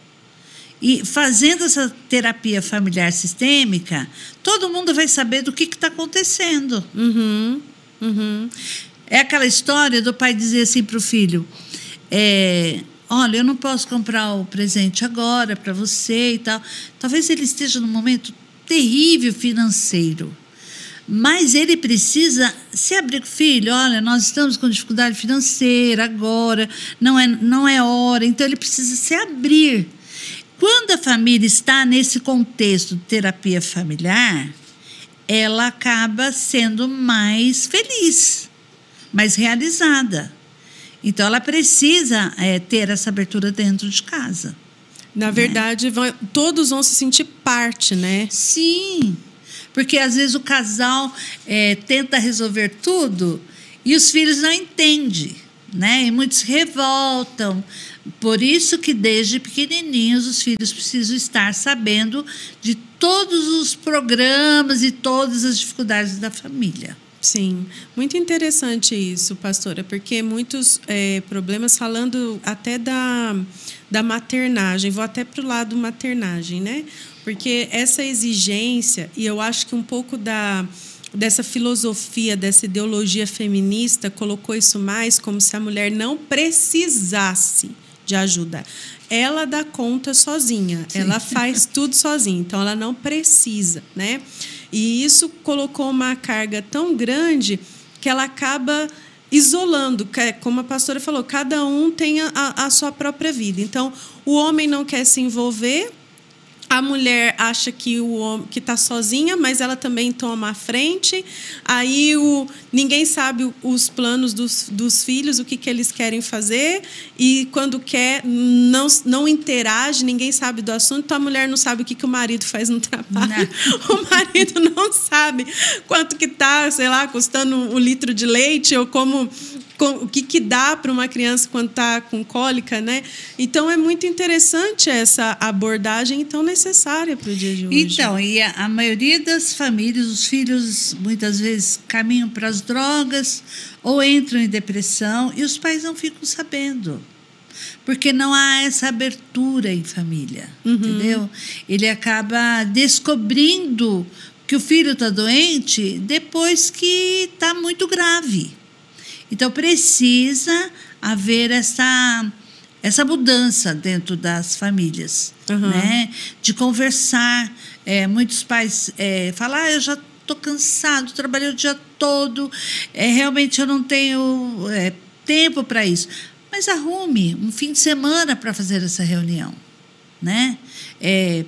E fazendo essa terapia familiar sistêmica, todo mundo vai saber do que está acontecendo. Uhum, uhum. É aquela história do pai dizer assim para o filho, é, olha, eu não posso comprar o presente agora para você e tal. Talvez ele esteja num momento terrível financeiro, mas ele precisa se abrir com o filho. Olha, nós estamos com dificuldade financeira agora, não é, não é hora. Então, ele precisa se abrir. Quando a família está nesse contexto de terapia familiar, ela acaba sendo mais feliz, mais realizada. Então, ela precisa é, ter essa abertura dentro de casa. Na verdade, né? vão, todos vão se sentir parte, né? Sim, porque às vezes o casal é, tenta resolver tudo e os filhos não entendem, né? E muitos se revoltam. Por isso que desde pequenininhos os filhos precisam estar sabendo de todos os programas e todas as dificuldades da família. Sim, muito interessante isso, pastora, porque muitos é, problemas, falando até da, da maternagem, vou até para o lado maternagem, né? Porque essa exigência, e eu acho que um pouco da, dessa filosofia, dessa ideologia feminista, colocou isso mais como se a mulher não precisasse de ajuda. Ela dá conta sozinha, Sim. ela faz tudo sozinha, então ela não precisa, né? E isso colocou uma carga tão grande que ela acaba isolando, como a pastora falou, cada um tem a, a sua própria vida. Então, o homem não quer se envolver, a mulher acha que o homem que está sozinha, mas ela também toma a frente. Aí o, ninguém sabe os planos dos, dos filhos, o que, que eles querem fazer. E quando quer, não, não interage, ninguém sabe do assunto. Então a mulher não sabe o que, que o marido faz no trabalho. Não. O marido não sabe quanto que está, sei lá, custando um litro de leite, ou como... o que, que dá para uma criança quando está com cólica, né? Então, é muito interessante essa abordagem tão necessária para o dia de hoje. Então, e a, a maioria das famílias, os filhos, muitas vezes, caminham para as drogas ou entram em depressão e os pais não ficam sabendo. Porque não há essa abertura em família, uhum. entendeu? Ele acaba descobrindo que o filho está doente depois que está muito grave. Então, precisa haver essa, essa mudança dentro das famílias, uhum. né? De conversar. É, muitos pais é, falam, ah, eu já estou cansado, trabalhei o dia todo, é, realmente eu não tenho é, tempo para isso. Mas arrume um fim de semana para fazer essa reunião, né? É,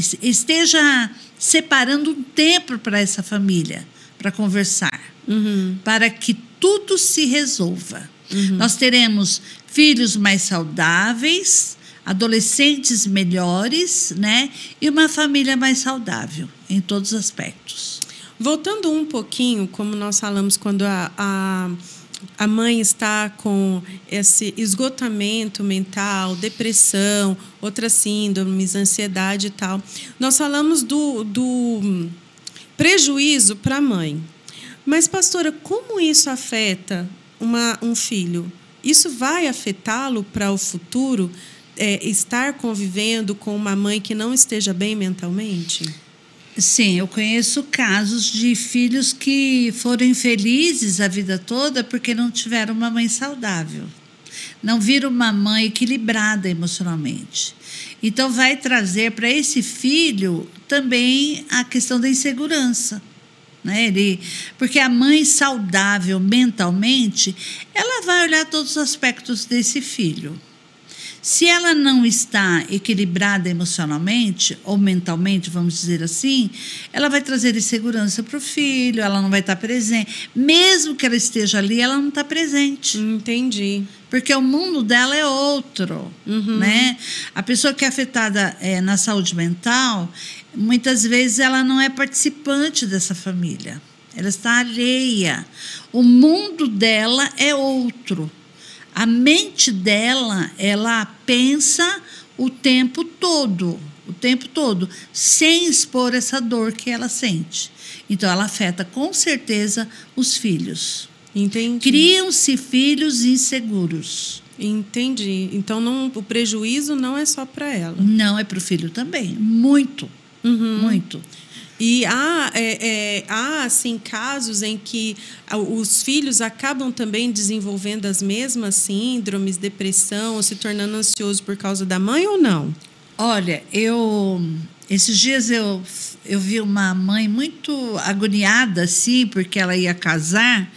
esteja separando um tempo para essa família, para conversar, uhum. para que tudo se resolva. Uhum. Nós teremos filhos mais saudáveis, adolescentes melhores, né? E uma família mais saudável em todos os aspectos. Voltando um pouquinho, como nós falamos, quando a, a, a mãe está com esse esgotamento mental, depressão, outras síndromes, ansiedade e tal, nós falamos do, do prejuízo para a mãe. Mas, pastora, como isso afeta uma, um filho? Isso vai afetá-lo para o futuro, é, estar convivendo com uma mãe que não esteja bem mentalmente? Sim, eu conheço casos de filhos que foram infelizes a vida toda porque não tiveram uma mãe saudável. Não viram uma mãe equilibrada emocionalmente. Então, vai trazer para esse filho também a questão da insegurança. Né? Ele, porque a mãe saudável mentalmente, ela vai olhar todos os aspectos desse filho. Se ela não está equilibrada emocionalmente ou mentalmente, vamos dizer assim, ela vai trazer insegurança para o filho, ela não vai estar presente. Mesmo que ela esteja ali, ela não está presente. Entendi. Porque o mundo dela é outro. Uhum. Né? A pessoa que é afetada é, na saúde mental, muitas vezes ela não é participante dessa família. Ela está alheia. O mundo dela é outro. A mente dela, ela pensa o tempo todo, o tempo todo, sem expor essa dor que ela sente. Então, ela afeta, com certeza, os filhos. Entendi. Criam-se filhos inseguros. Entendi. Então, não, o prejuízo não é só para ela. Não, é para o filho também. Muito, uhum. muito. E há, é, é, há assim, casos em que os filhos acabam também desenvolvendo as mesmas síndromes, depressão, ou se tornando ansioso por causa da mãe ou não? Olha, eu esses dias eu, eu vi uma mãe muito agoniada, assim, porque ela ia casar,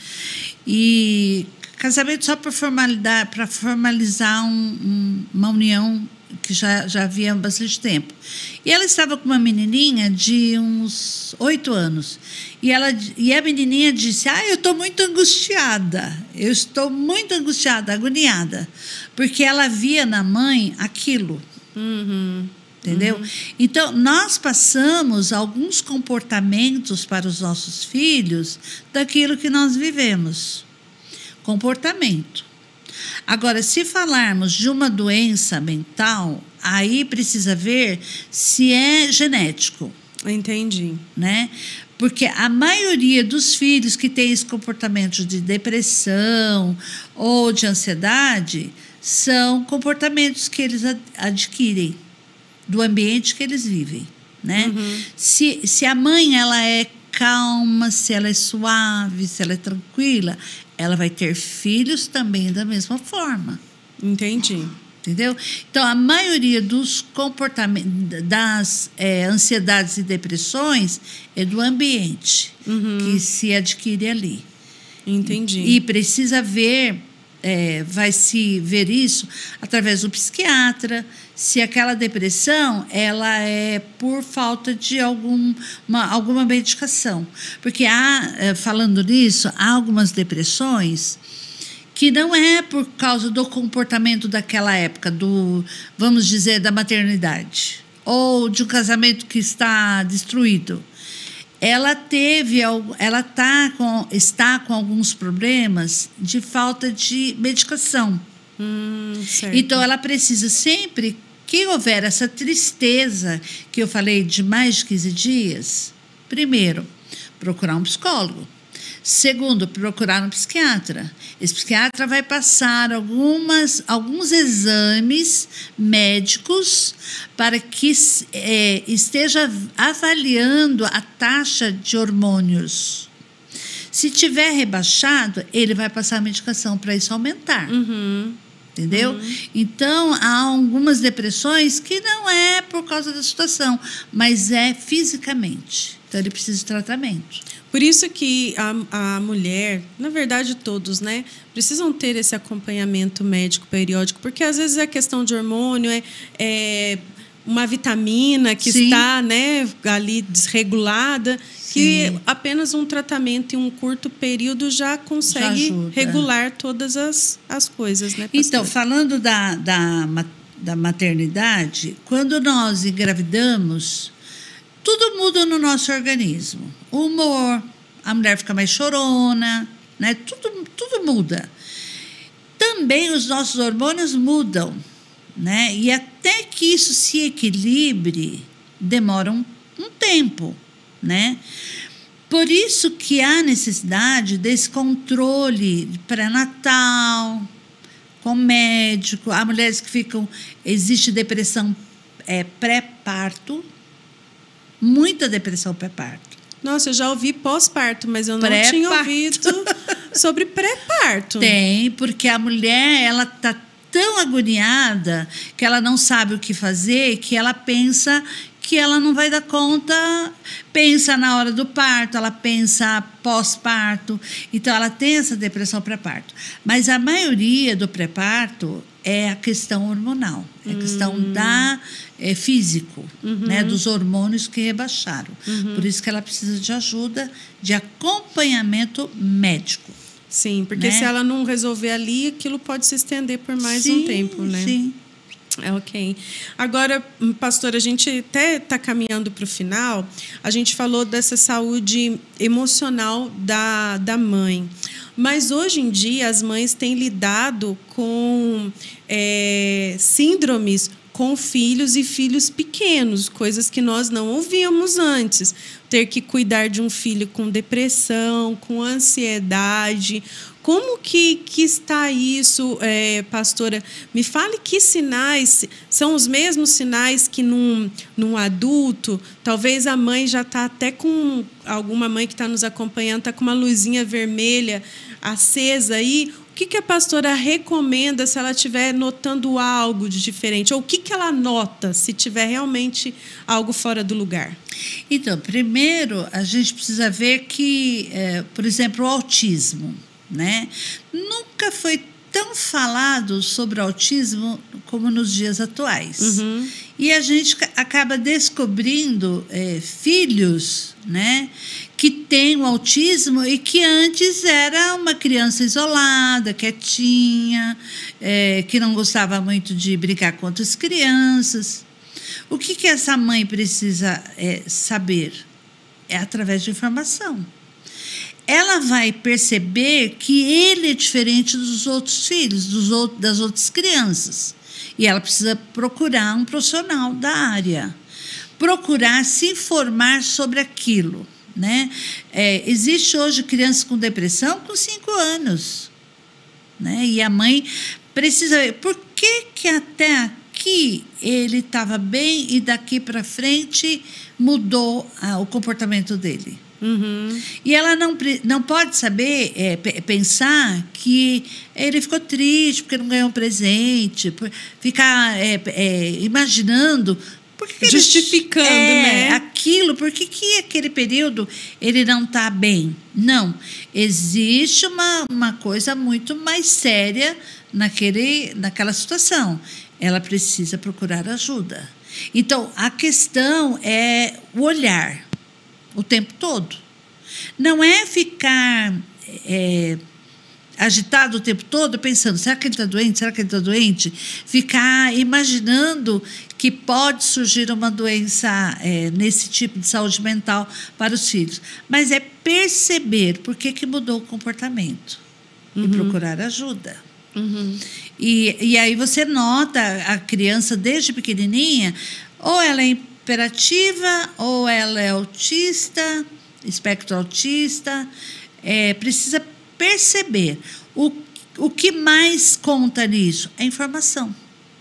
e casamento só para formalidade, para formalizar um, um, uma união que já, já havia há bastante tempo. E ela estava com uma menininha de uns oito anos. E, ela, e a menininha disse, ah, eu estou muito angustiada, eu estou muito angustiada, agoniada, porque ela via na mãe aquilo. Uhum. Entendeu? Uhum. Então, nós passamos alguns comportamentos para os nossos filhos daquilo que nós vivemos. Comportamento. Agora, se falarmos de uma doença mental, aí precisa ver se é genético. Entendi. Né? Porque a maioria dos filhos que têm esse comportamento de depressão ou de ansiedade são comportamentos que eles adquirem do ambiente que eles vivem. Né? Uhum. Se, se a mãe ela é calma, se ela é suave, se ela é tranquila, ela vai ter filhos também da mesma forma. Entendi. Entendeu? Então, a maioria dos comportamentos, das é, ansiedades e depressões é do ambiente uhum. que se adquire ali. Entendi. E precisa ver, é, vai se ver isso através do psiquiatra, se aquela depressão ela é por falta de algum, uma, alguma medicação. Porque, há, falando nisso, há algumas depressões que não é por causa do comportamento daquela época, do, vamos dizer, da maternidade, ou de um casamento que está destruído. Ela teve, ela tá com, está com alguns problemas de falta de medicação. Hum, certo. Então, ela precisa sempre que houver essa tristeza que eu falei de mais de quinze dias, primeiro, procurar um psicólogo. Segundo, procurar um psiquiatra. Esse psiquiatra vai passar algumas, alguns exames médicos para que é, esteja avaliando a taxa de hormônios. Se tiver rebaixado, ele vai passar a medicação para isso aumentar. Uhum. Entendeu? Uhum. Então, há algumas depressões que não é por causa da situação, mas é fisicamente. Então, ele precisa de tratamento. Por isso que a, a mulher, na verdade todos, né, precisam ter esse acompanhamento médico periódico, porque às vezes é questão de hormônio, é, é uma vitamina que Sim. está, né, ali desregulada, Sim. que apenas um tratamento em um curto período já consegue já regular todas as, as coisas. Né, então, falando da, da, da maternidade, quando nós engravidamos, tudo muda no nosso organismo. O humor, a mulher fica mais chorona, né? Tudo, tudo muda. Também os nossos hormônios mudam, né? E até que isso se equilibre, demora um, um tempo, né? Por isso que há necessidade desse controle pré-natal, com médico. Há mulheres que ficam... Existe depressão é, pré-parto, muita depressão pré-parto. Nossa, eu já ouvi pós-parto, mas eu não tinha ouvido sobre pré-parto. Tem, porque a mulher, ela está tão agoniada que ela não sabe o que fazer, que ela pensa que ela não vai dar conta, pensa na hora do parto, ela pensa pós-parto. Então, ela tem essa depressão pré-parto. Mas a maioria do pré-parto é a questão hormonal, é a questão hum. da é, físico, uhum. né, dos hormônios que rebaixaram. Uhum. Por isso que ela precisa de ajuda, de acompanhamento médico. Sim, porque né? se ela não resolver ali, aquilo pode se estender por mais sim, um tempo, né? Sim. É, ok. Agora, pastor, a gente até está caminhando para o final. A gente falou dessa saúde emocional da, da mãe. Mas hoje em dia as mães têm lidado com é, síndromes com filhos e filhos pequenos, coisas que nós não ouvíamos antes. Ter que cuidar de um filho com depressão, com ansiedade. Como que, que está isso, é, pastora? Me fale que sinais são os mesmos sinais que num, num adulto. Talvez a mãe já está até com... Alguma mãe que está nos acompanhando está com uma luzinha vermelha acesa aí. O que, que a pastora recomenda se ela estiver notando algo de diferente? Ou o que, que ela nota se tiver realmente algo fora do lugar? Então, primeiro, a gente precisa ver que, é, por exemplo, o autismo, né? Nunca foi tão falado sobre autismo como nos dias atuais. Uhum. E a gente acaba descobrindo é, filhos, né, que têm o autismo e que antes era uma criança isolada, quietinha, é, que não gostava muito de brincar com outras crianças. O que, que essa mãe precisa é, saber? É através de informação. Ela vai perceber que ele é diferente dos outros filhos, dos outros, das outras crianças. E ela precisa procurar um profissional da área. Procurar se informar sobre aquilo, né? É, existe hoje criança com depressão com cinco anos. Né? E a mãe precisa ver por que, que até aqui ele estava bem e daqui para frente mudou ah, o comportamento dele. Uhum. E ela não, não pode saber, é, pensar que ele ficou triste porque não ganhou um presente, ficar é, é, imaginando... Por que justificando, ele, é, né? Aquilo, por que, que aquele período ele não está bem? Não, existe uma, uma coisa muito mais séria naquele, naquela situação. Ela precisa procurar ajuda. Então, a questão é o olhar o tempo todo. Não é ficar é, agitado o tempo todo, pensando, será que ele está doente? Será que ele está doente? Ficar imaginando que pode surgir uma doença é, nesse tipo de saúde mental para os filhos. Mas é perceber por que, que mudou o comportamento. Uhum. E procurar ajuda. Uhum. E, e aí você nota a criança desde pequenininha, ou ela é hiperativa, ou ela é autista, espectro autista, é, precisa perceber. O, o que mais conta nisso? É informação.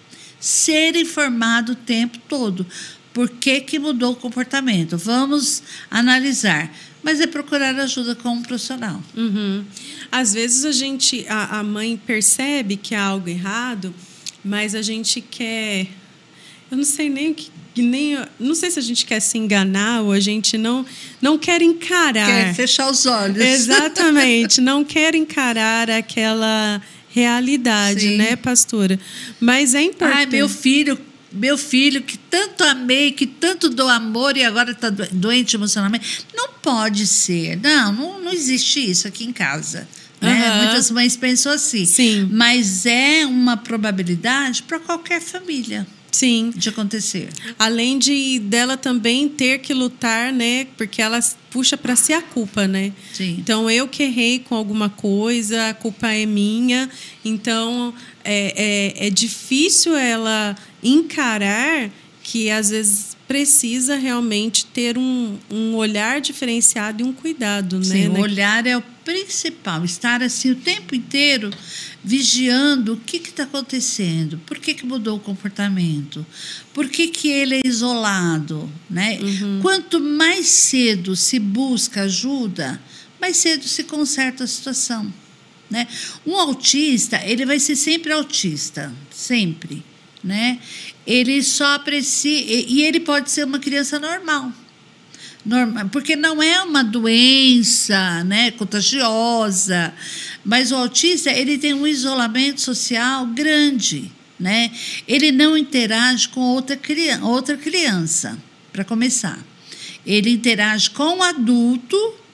Ser informado o tempo todo. Por que, que mudou o comportamento? Vamos analisar. Mas é procurar ajuda com um profissional. Uhum. Às vezes a gente, a, a mãe percebe que há algo errado, mas a gente quer... Eu não sei nem o que... Nem, não sei se a gente quer se enganar ou a gente não, não quer encarar. Quer fechar os olhos. Exatamente, não quer encarar aquela realidade, Sim. né, pastora? Mas é importante. Ai, meu filho, meu filho que tanto amei, que tanto dou amor e agora está doente emocionalmente. Não pode ser. Não, não, não existe isso aqui em casa. Né? Uhum. Muitas mães pensam assim. Sim. Mas é uma probabilidade para qualquer família. Sim. De acontecer. Além de dela também ter que lutar, né? Porque ela puxa para si a culpa, né? Sim. Então, eu que errei com alguma coisa, a culpa é minha. Então, é, é, é difícil ela encarar que, às vezes, precisa realmente ter um, um olhar diferenciado e um cuidado, Sim, né? O olhar é o principal. Estar assim o tempo inteiro vigiando o que está acontecendo, por que, que mudou o comportamento, por que, que ele é isolado. Né? Uhum. Quanto mais cedo se busca ajuda, mais cedo se conserta a situação. Né? Um autista, ele vai ser sempre autista, sempre. Né? Ele só precisa... E ele pode ser uma criança normal. Normal, porque não é uma doença, né, contagiosa, mas o autista ele tem um isolamento social grande, né? Ele não interage com outra criança, outra criança, para começar. Ele interage com o adulto,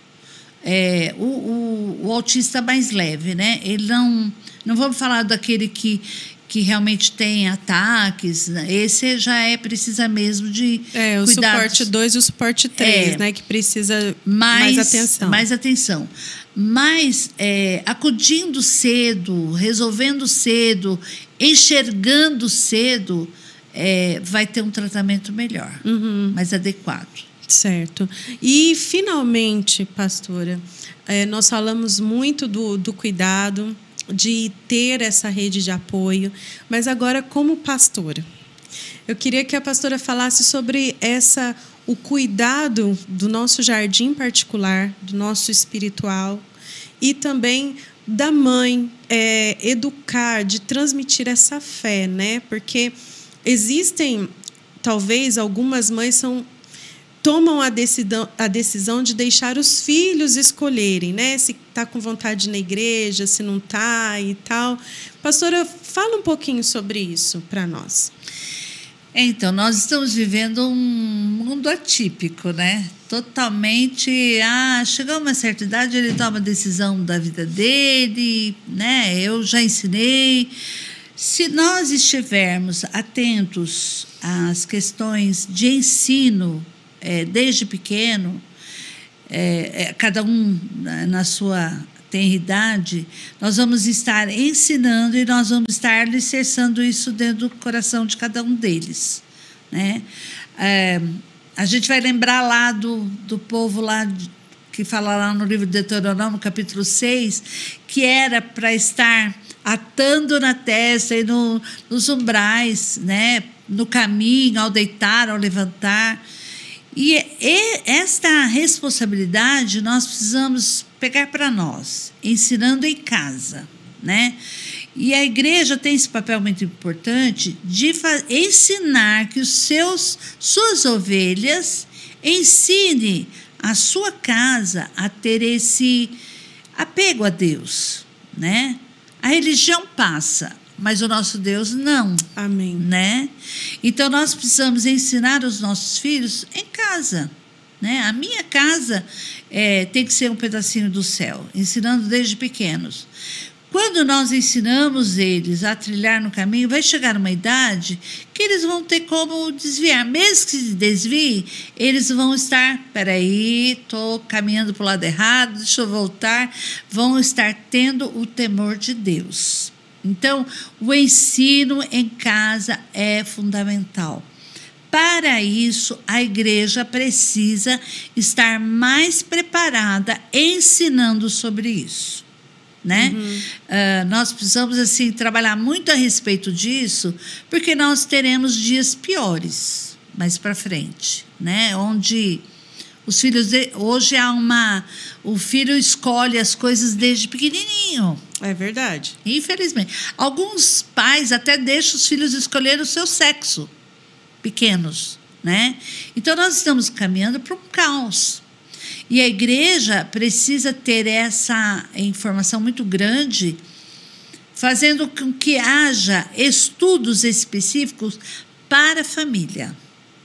é, o, o, o autista mais leve, né? Ele não, não vamos falar daquele que que realmente tem ataques, esse já é, precisa mesmo de é, o cuidados. Suporte dois e o suporte três, é, né, que precisa mais, mais atenção. Mais atenção. Mas é, acudindo cedo, resolvendo cedo, enxergando cedo, é, vai ter um tratamento melhor, uhum. mais adequado. Certo. E, finalmente, pastora, é, nós falamos muito do, do cuidado, de ter essa rede de apoio, mas agora, como pastora, eu queria que a pastora falasse sobre essa, o cuidado do nosso jardim particular, do nosso espiritual, e também da mãe, é, educar, de transmitir essa fé, né? Porque existem, talvez, algumas mães são... tomam a decisão, a decisão de deixar os filhos escolherem, né? Se está com vontade de ir na igreja, se não está e tal. Pastora, fala um pouquinho sobre isso para nós. Então, nós estamos vivendo um mundo atípico, né? Totalmente, ah, chegou a uma certa idade, ele toma a decisão da vida dele, né? Eu já ensinei. Se nós estivermos atentos às questões de ensino, É, desde pequeno, é, é, cada um na, na sua tenridade, nós vamos estar ensinando e nós vamos estar alicerçando isso dentro do coração de cada um deles, né? É, a gente vai lembrar lá do, do povo lá de, que fala lá no livro de Deuteronômio, capítulo seis, que era para estar atando na testa e no, nos umbrais, né? No caminho, ao deitar, ao levantar. E esta responsabilidade nós precisamos pegar para nós, ensinando em casa, né? E a igreja tem esse papel muito importante de ensinar que os seus, suas ovelhas ensine a sua casa a ter esse apego a Deus, né? A religião passa, mas o nosso Deus não. Amém. Né? Então, nós precisamos ensinar os nossos filhos em casa. Né? A minha casa é, tem que ser um pedacinho do céu, ensinando desde pequenos. Quando nós ensinamos eles a trilhar no caminho, vai chegar uma idade que eles vão ter como desviar. Mesmo que se desviem, eles vão estar, peraí, estou caminhando para o lado errado, deixa eu voltar. Vão estar tendo o temor de Deus. Então, o ensino em casa é fundamental. Para isso, a igreja precisa estar mais preparada ensinando sobre isso, né? Uhum. Uh, nós precisamos, assim, trabalhar muito a respeito disso, porque nós teremos dias piores mais para frente, né? Onde os filhos... De, hoje há uma... O filho escolhe as coisas desde pequenininho. É verdade. Infelizmente. Alguns pais até deixam os filhos escolher o seu sexo, pequenos, né? Então, nós estamos caminhando para um caos. E a igreja precisa ter essa informação muito grande, fazendo com que haja estudos específicos para a família.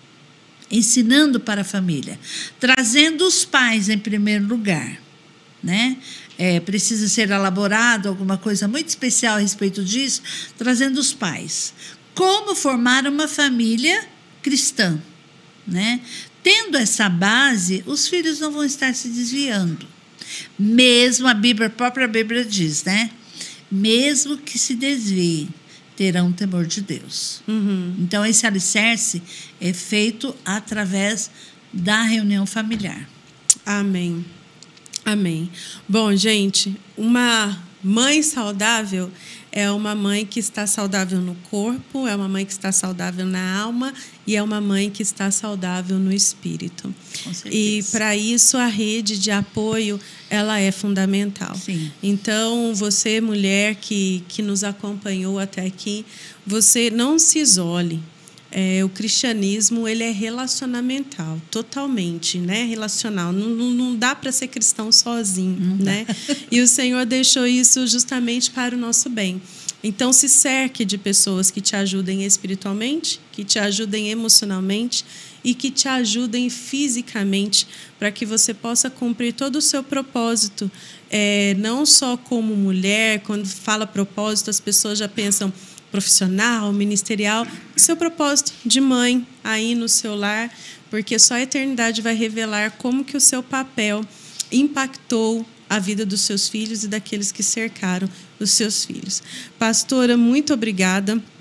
Ensinando para a família, trazendo os pais em primeiro lugar, né? É, precisa ser elaborado alguma coisa muito especial a respeito disso, trazendo os pais. Como formar uma família cristã, né? Tendo essa base, os filhos não vão estar se desviando. Mesmo a Bíblia, a própria Bíblia diz, né? Mesmo que se desviem, terão temor de Deus. Uhum. Então, esse alicerce é feito através da reunião familiar. Amém. Amém. Bom, gente, uma mãe saudável é uma mãe que está saudável no corpo, é uma mãe que está saudável na alma e é uma mãe que está saudável no espírito. Com certeza. E para isso a rede de apoio ela é fundamental. Sim. Então, você, mulher que, que nos acompanhou até aqui, você não se isole. É, o cristianismo ele é relacionamental, totalmente, né? Relacional. Não, não, não dá para ser cristão sozinho, não né? Dá. E o Senhor deixou isso justamente para o nosso bem. Então, se cerque de pessoas que te ajudem espiritualmente, que te ajudem emocionalmente e que te ajudem fisicamente, para que você possa cumprir todo o seu propósito. É, não só como mulher, quando fala propósito, as pessoas já pensam profissional, ministerial, o seu propósito de mãe aí no seu lar, porque só a eternidade vai revelar como que o seu papel impactou a vida dos seus filhos e daqueles que cercaram os seus filhos. Pastora, muito obrigada.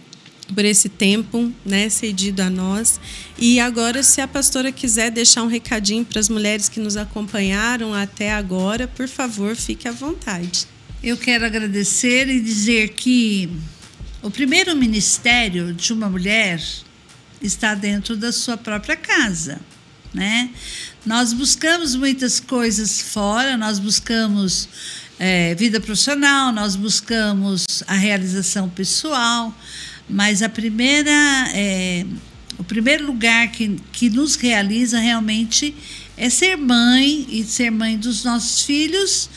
por esse tempo, né, cedido a nós. E agora, se a pastora quiser deixar um recadinho para as mulheres que nos acompanharam até agora, por favor, fique à vontade. Eu quero agradecer e dizer que o primeiro ministério de uma mulher está dentro da sua própria casa, né? Nós buscamos muitas coisas fora, nós buscamos é, vida profissional, nós buscamos a realização pessoal, mas a primeira, é, o primeiro lugar que, que nos realiza realmente é ser mãe e ser mãe dos nossos filhos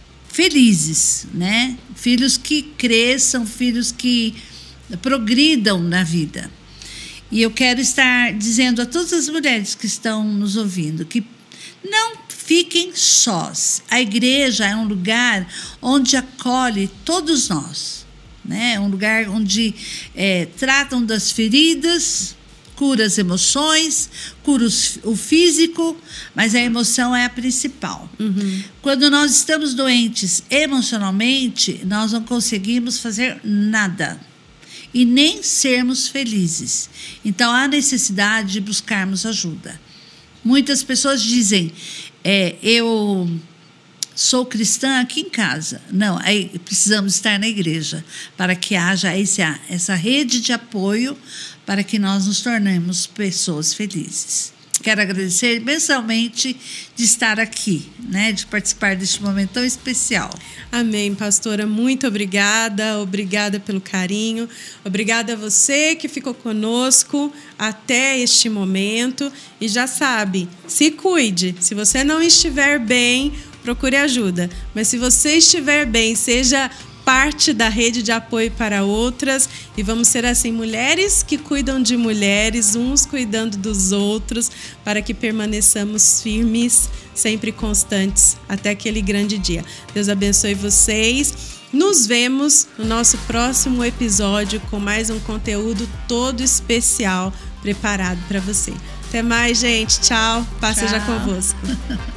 felizes, né? Filhos que cresçam, filhos que progridam na vida. E eu quero estar dizendo a todas as mulheres que estão nos ouvindo que não fiquem sós. A igreja é um lugar onde acolhe todos nós. Né? É um lugar onde é, tratam das feridas, cura as emoções, cura os, o físico, mas a emoção é a principal. Uhum. Quando nós estamos doentes emocionalmente, nós não conseguimos fazer nada e nem sermos felizes. Então, há necessidade de buscarmos ajuda. Muitas pessoas dizem, é, eu... sou cristã aqui em casa. Não, aí precisamos estar na igreja para que haja esse, essa rede de apoio para que nós nos tornemos pessoas felizes. Quero agradecer imensamente de estar aqui, né, de participar deste momento tão especial. Amém, pastora. Muito obrigada. Obrigada pelo carinho. Obrigada a você que ficou conosco até este momento. E já sabe, se cuide. Se você não estiver bem, procure ajuda. Mas se você estiver bem, seja parte da rede de apoio para outras. E vamos ser assim, mulheres que cuidam de mulheres, uns cuidando dos outros, para que permaneçamos firmes, sempre constantes, até aquele grande dia. Deus abençoe vocês. Nos vemos no nosso próximo episódio com mais um conteúdo todo especial preparado para você. Até mais, gente. Tchau. Paz seja convosco.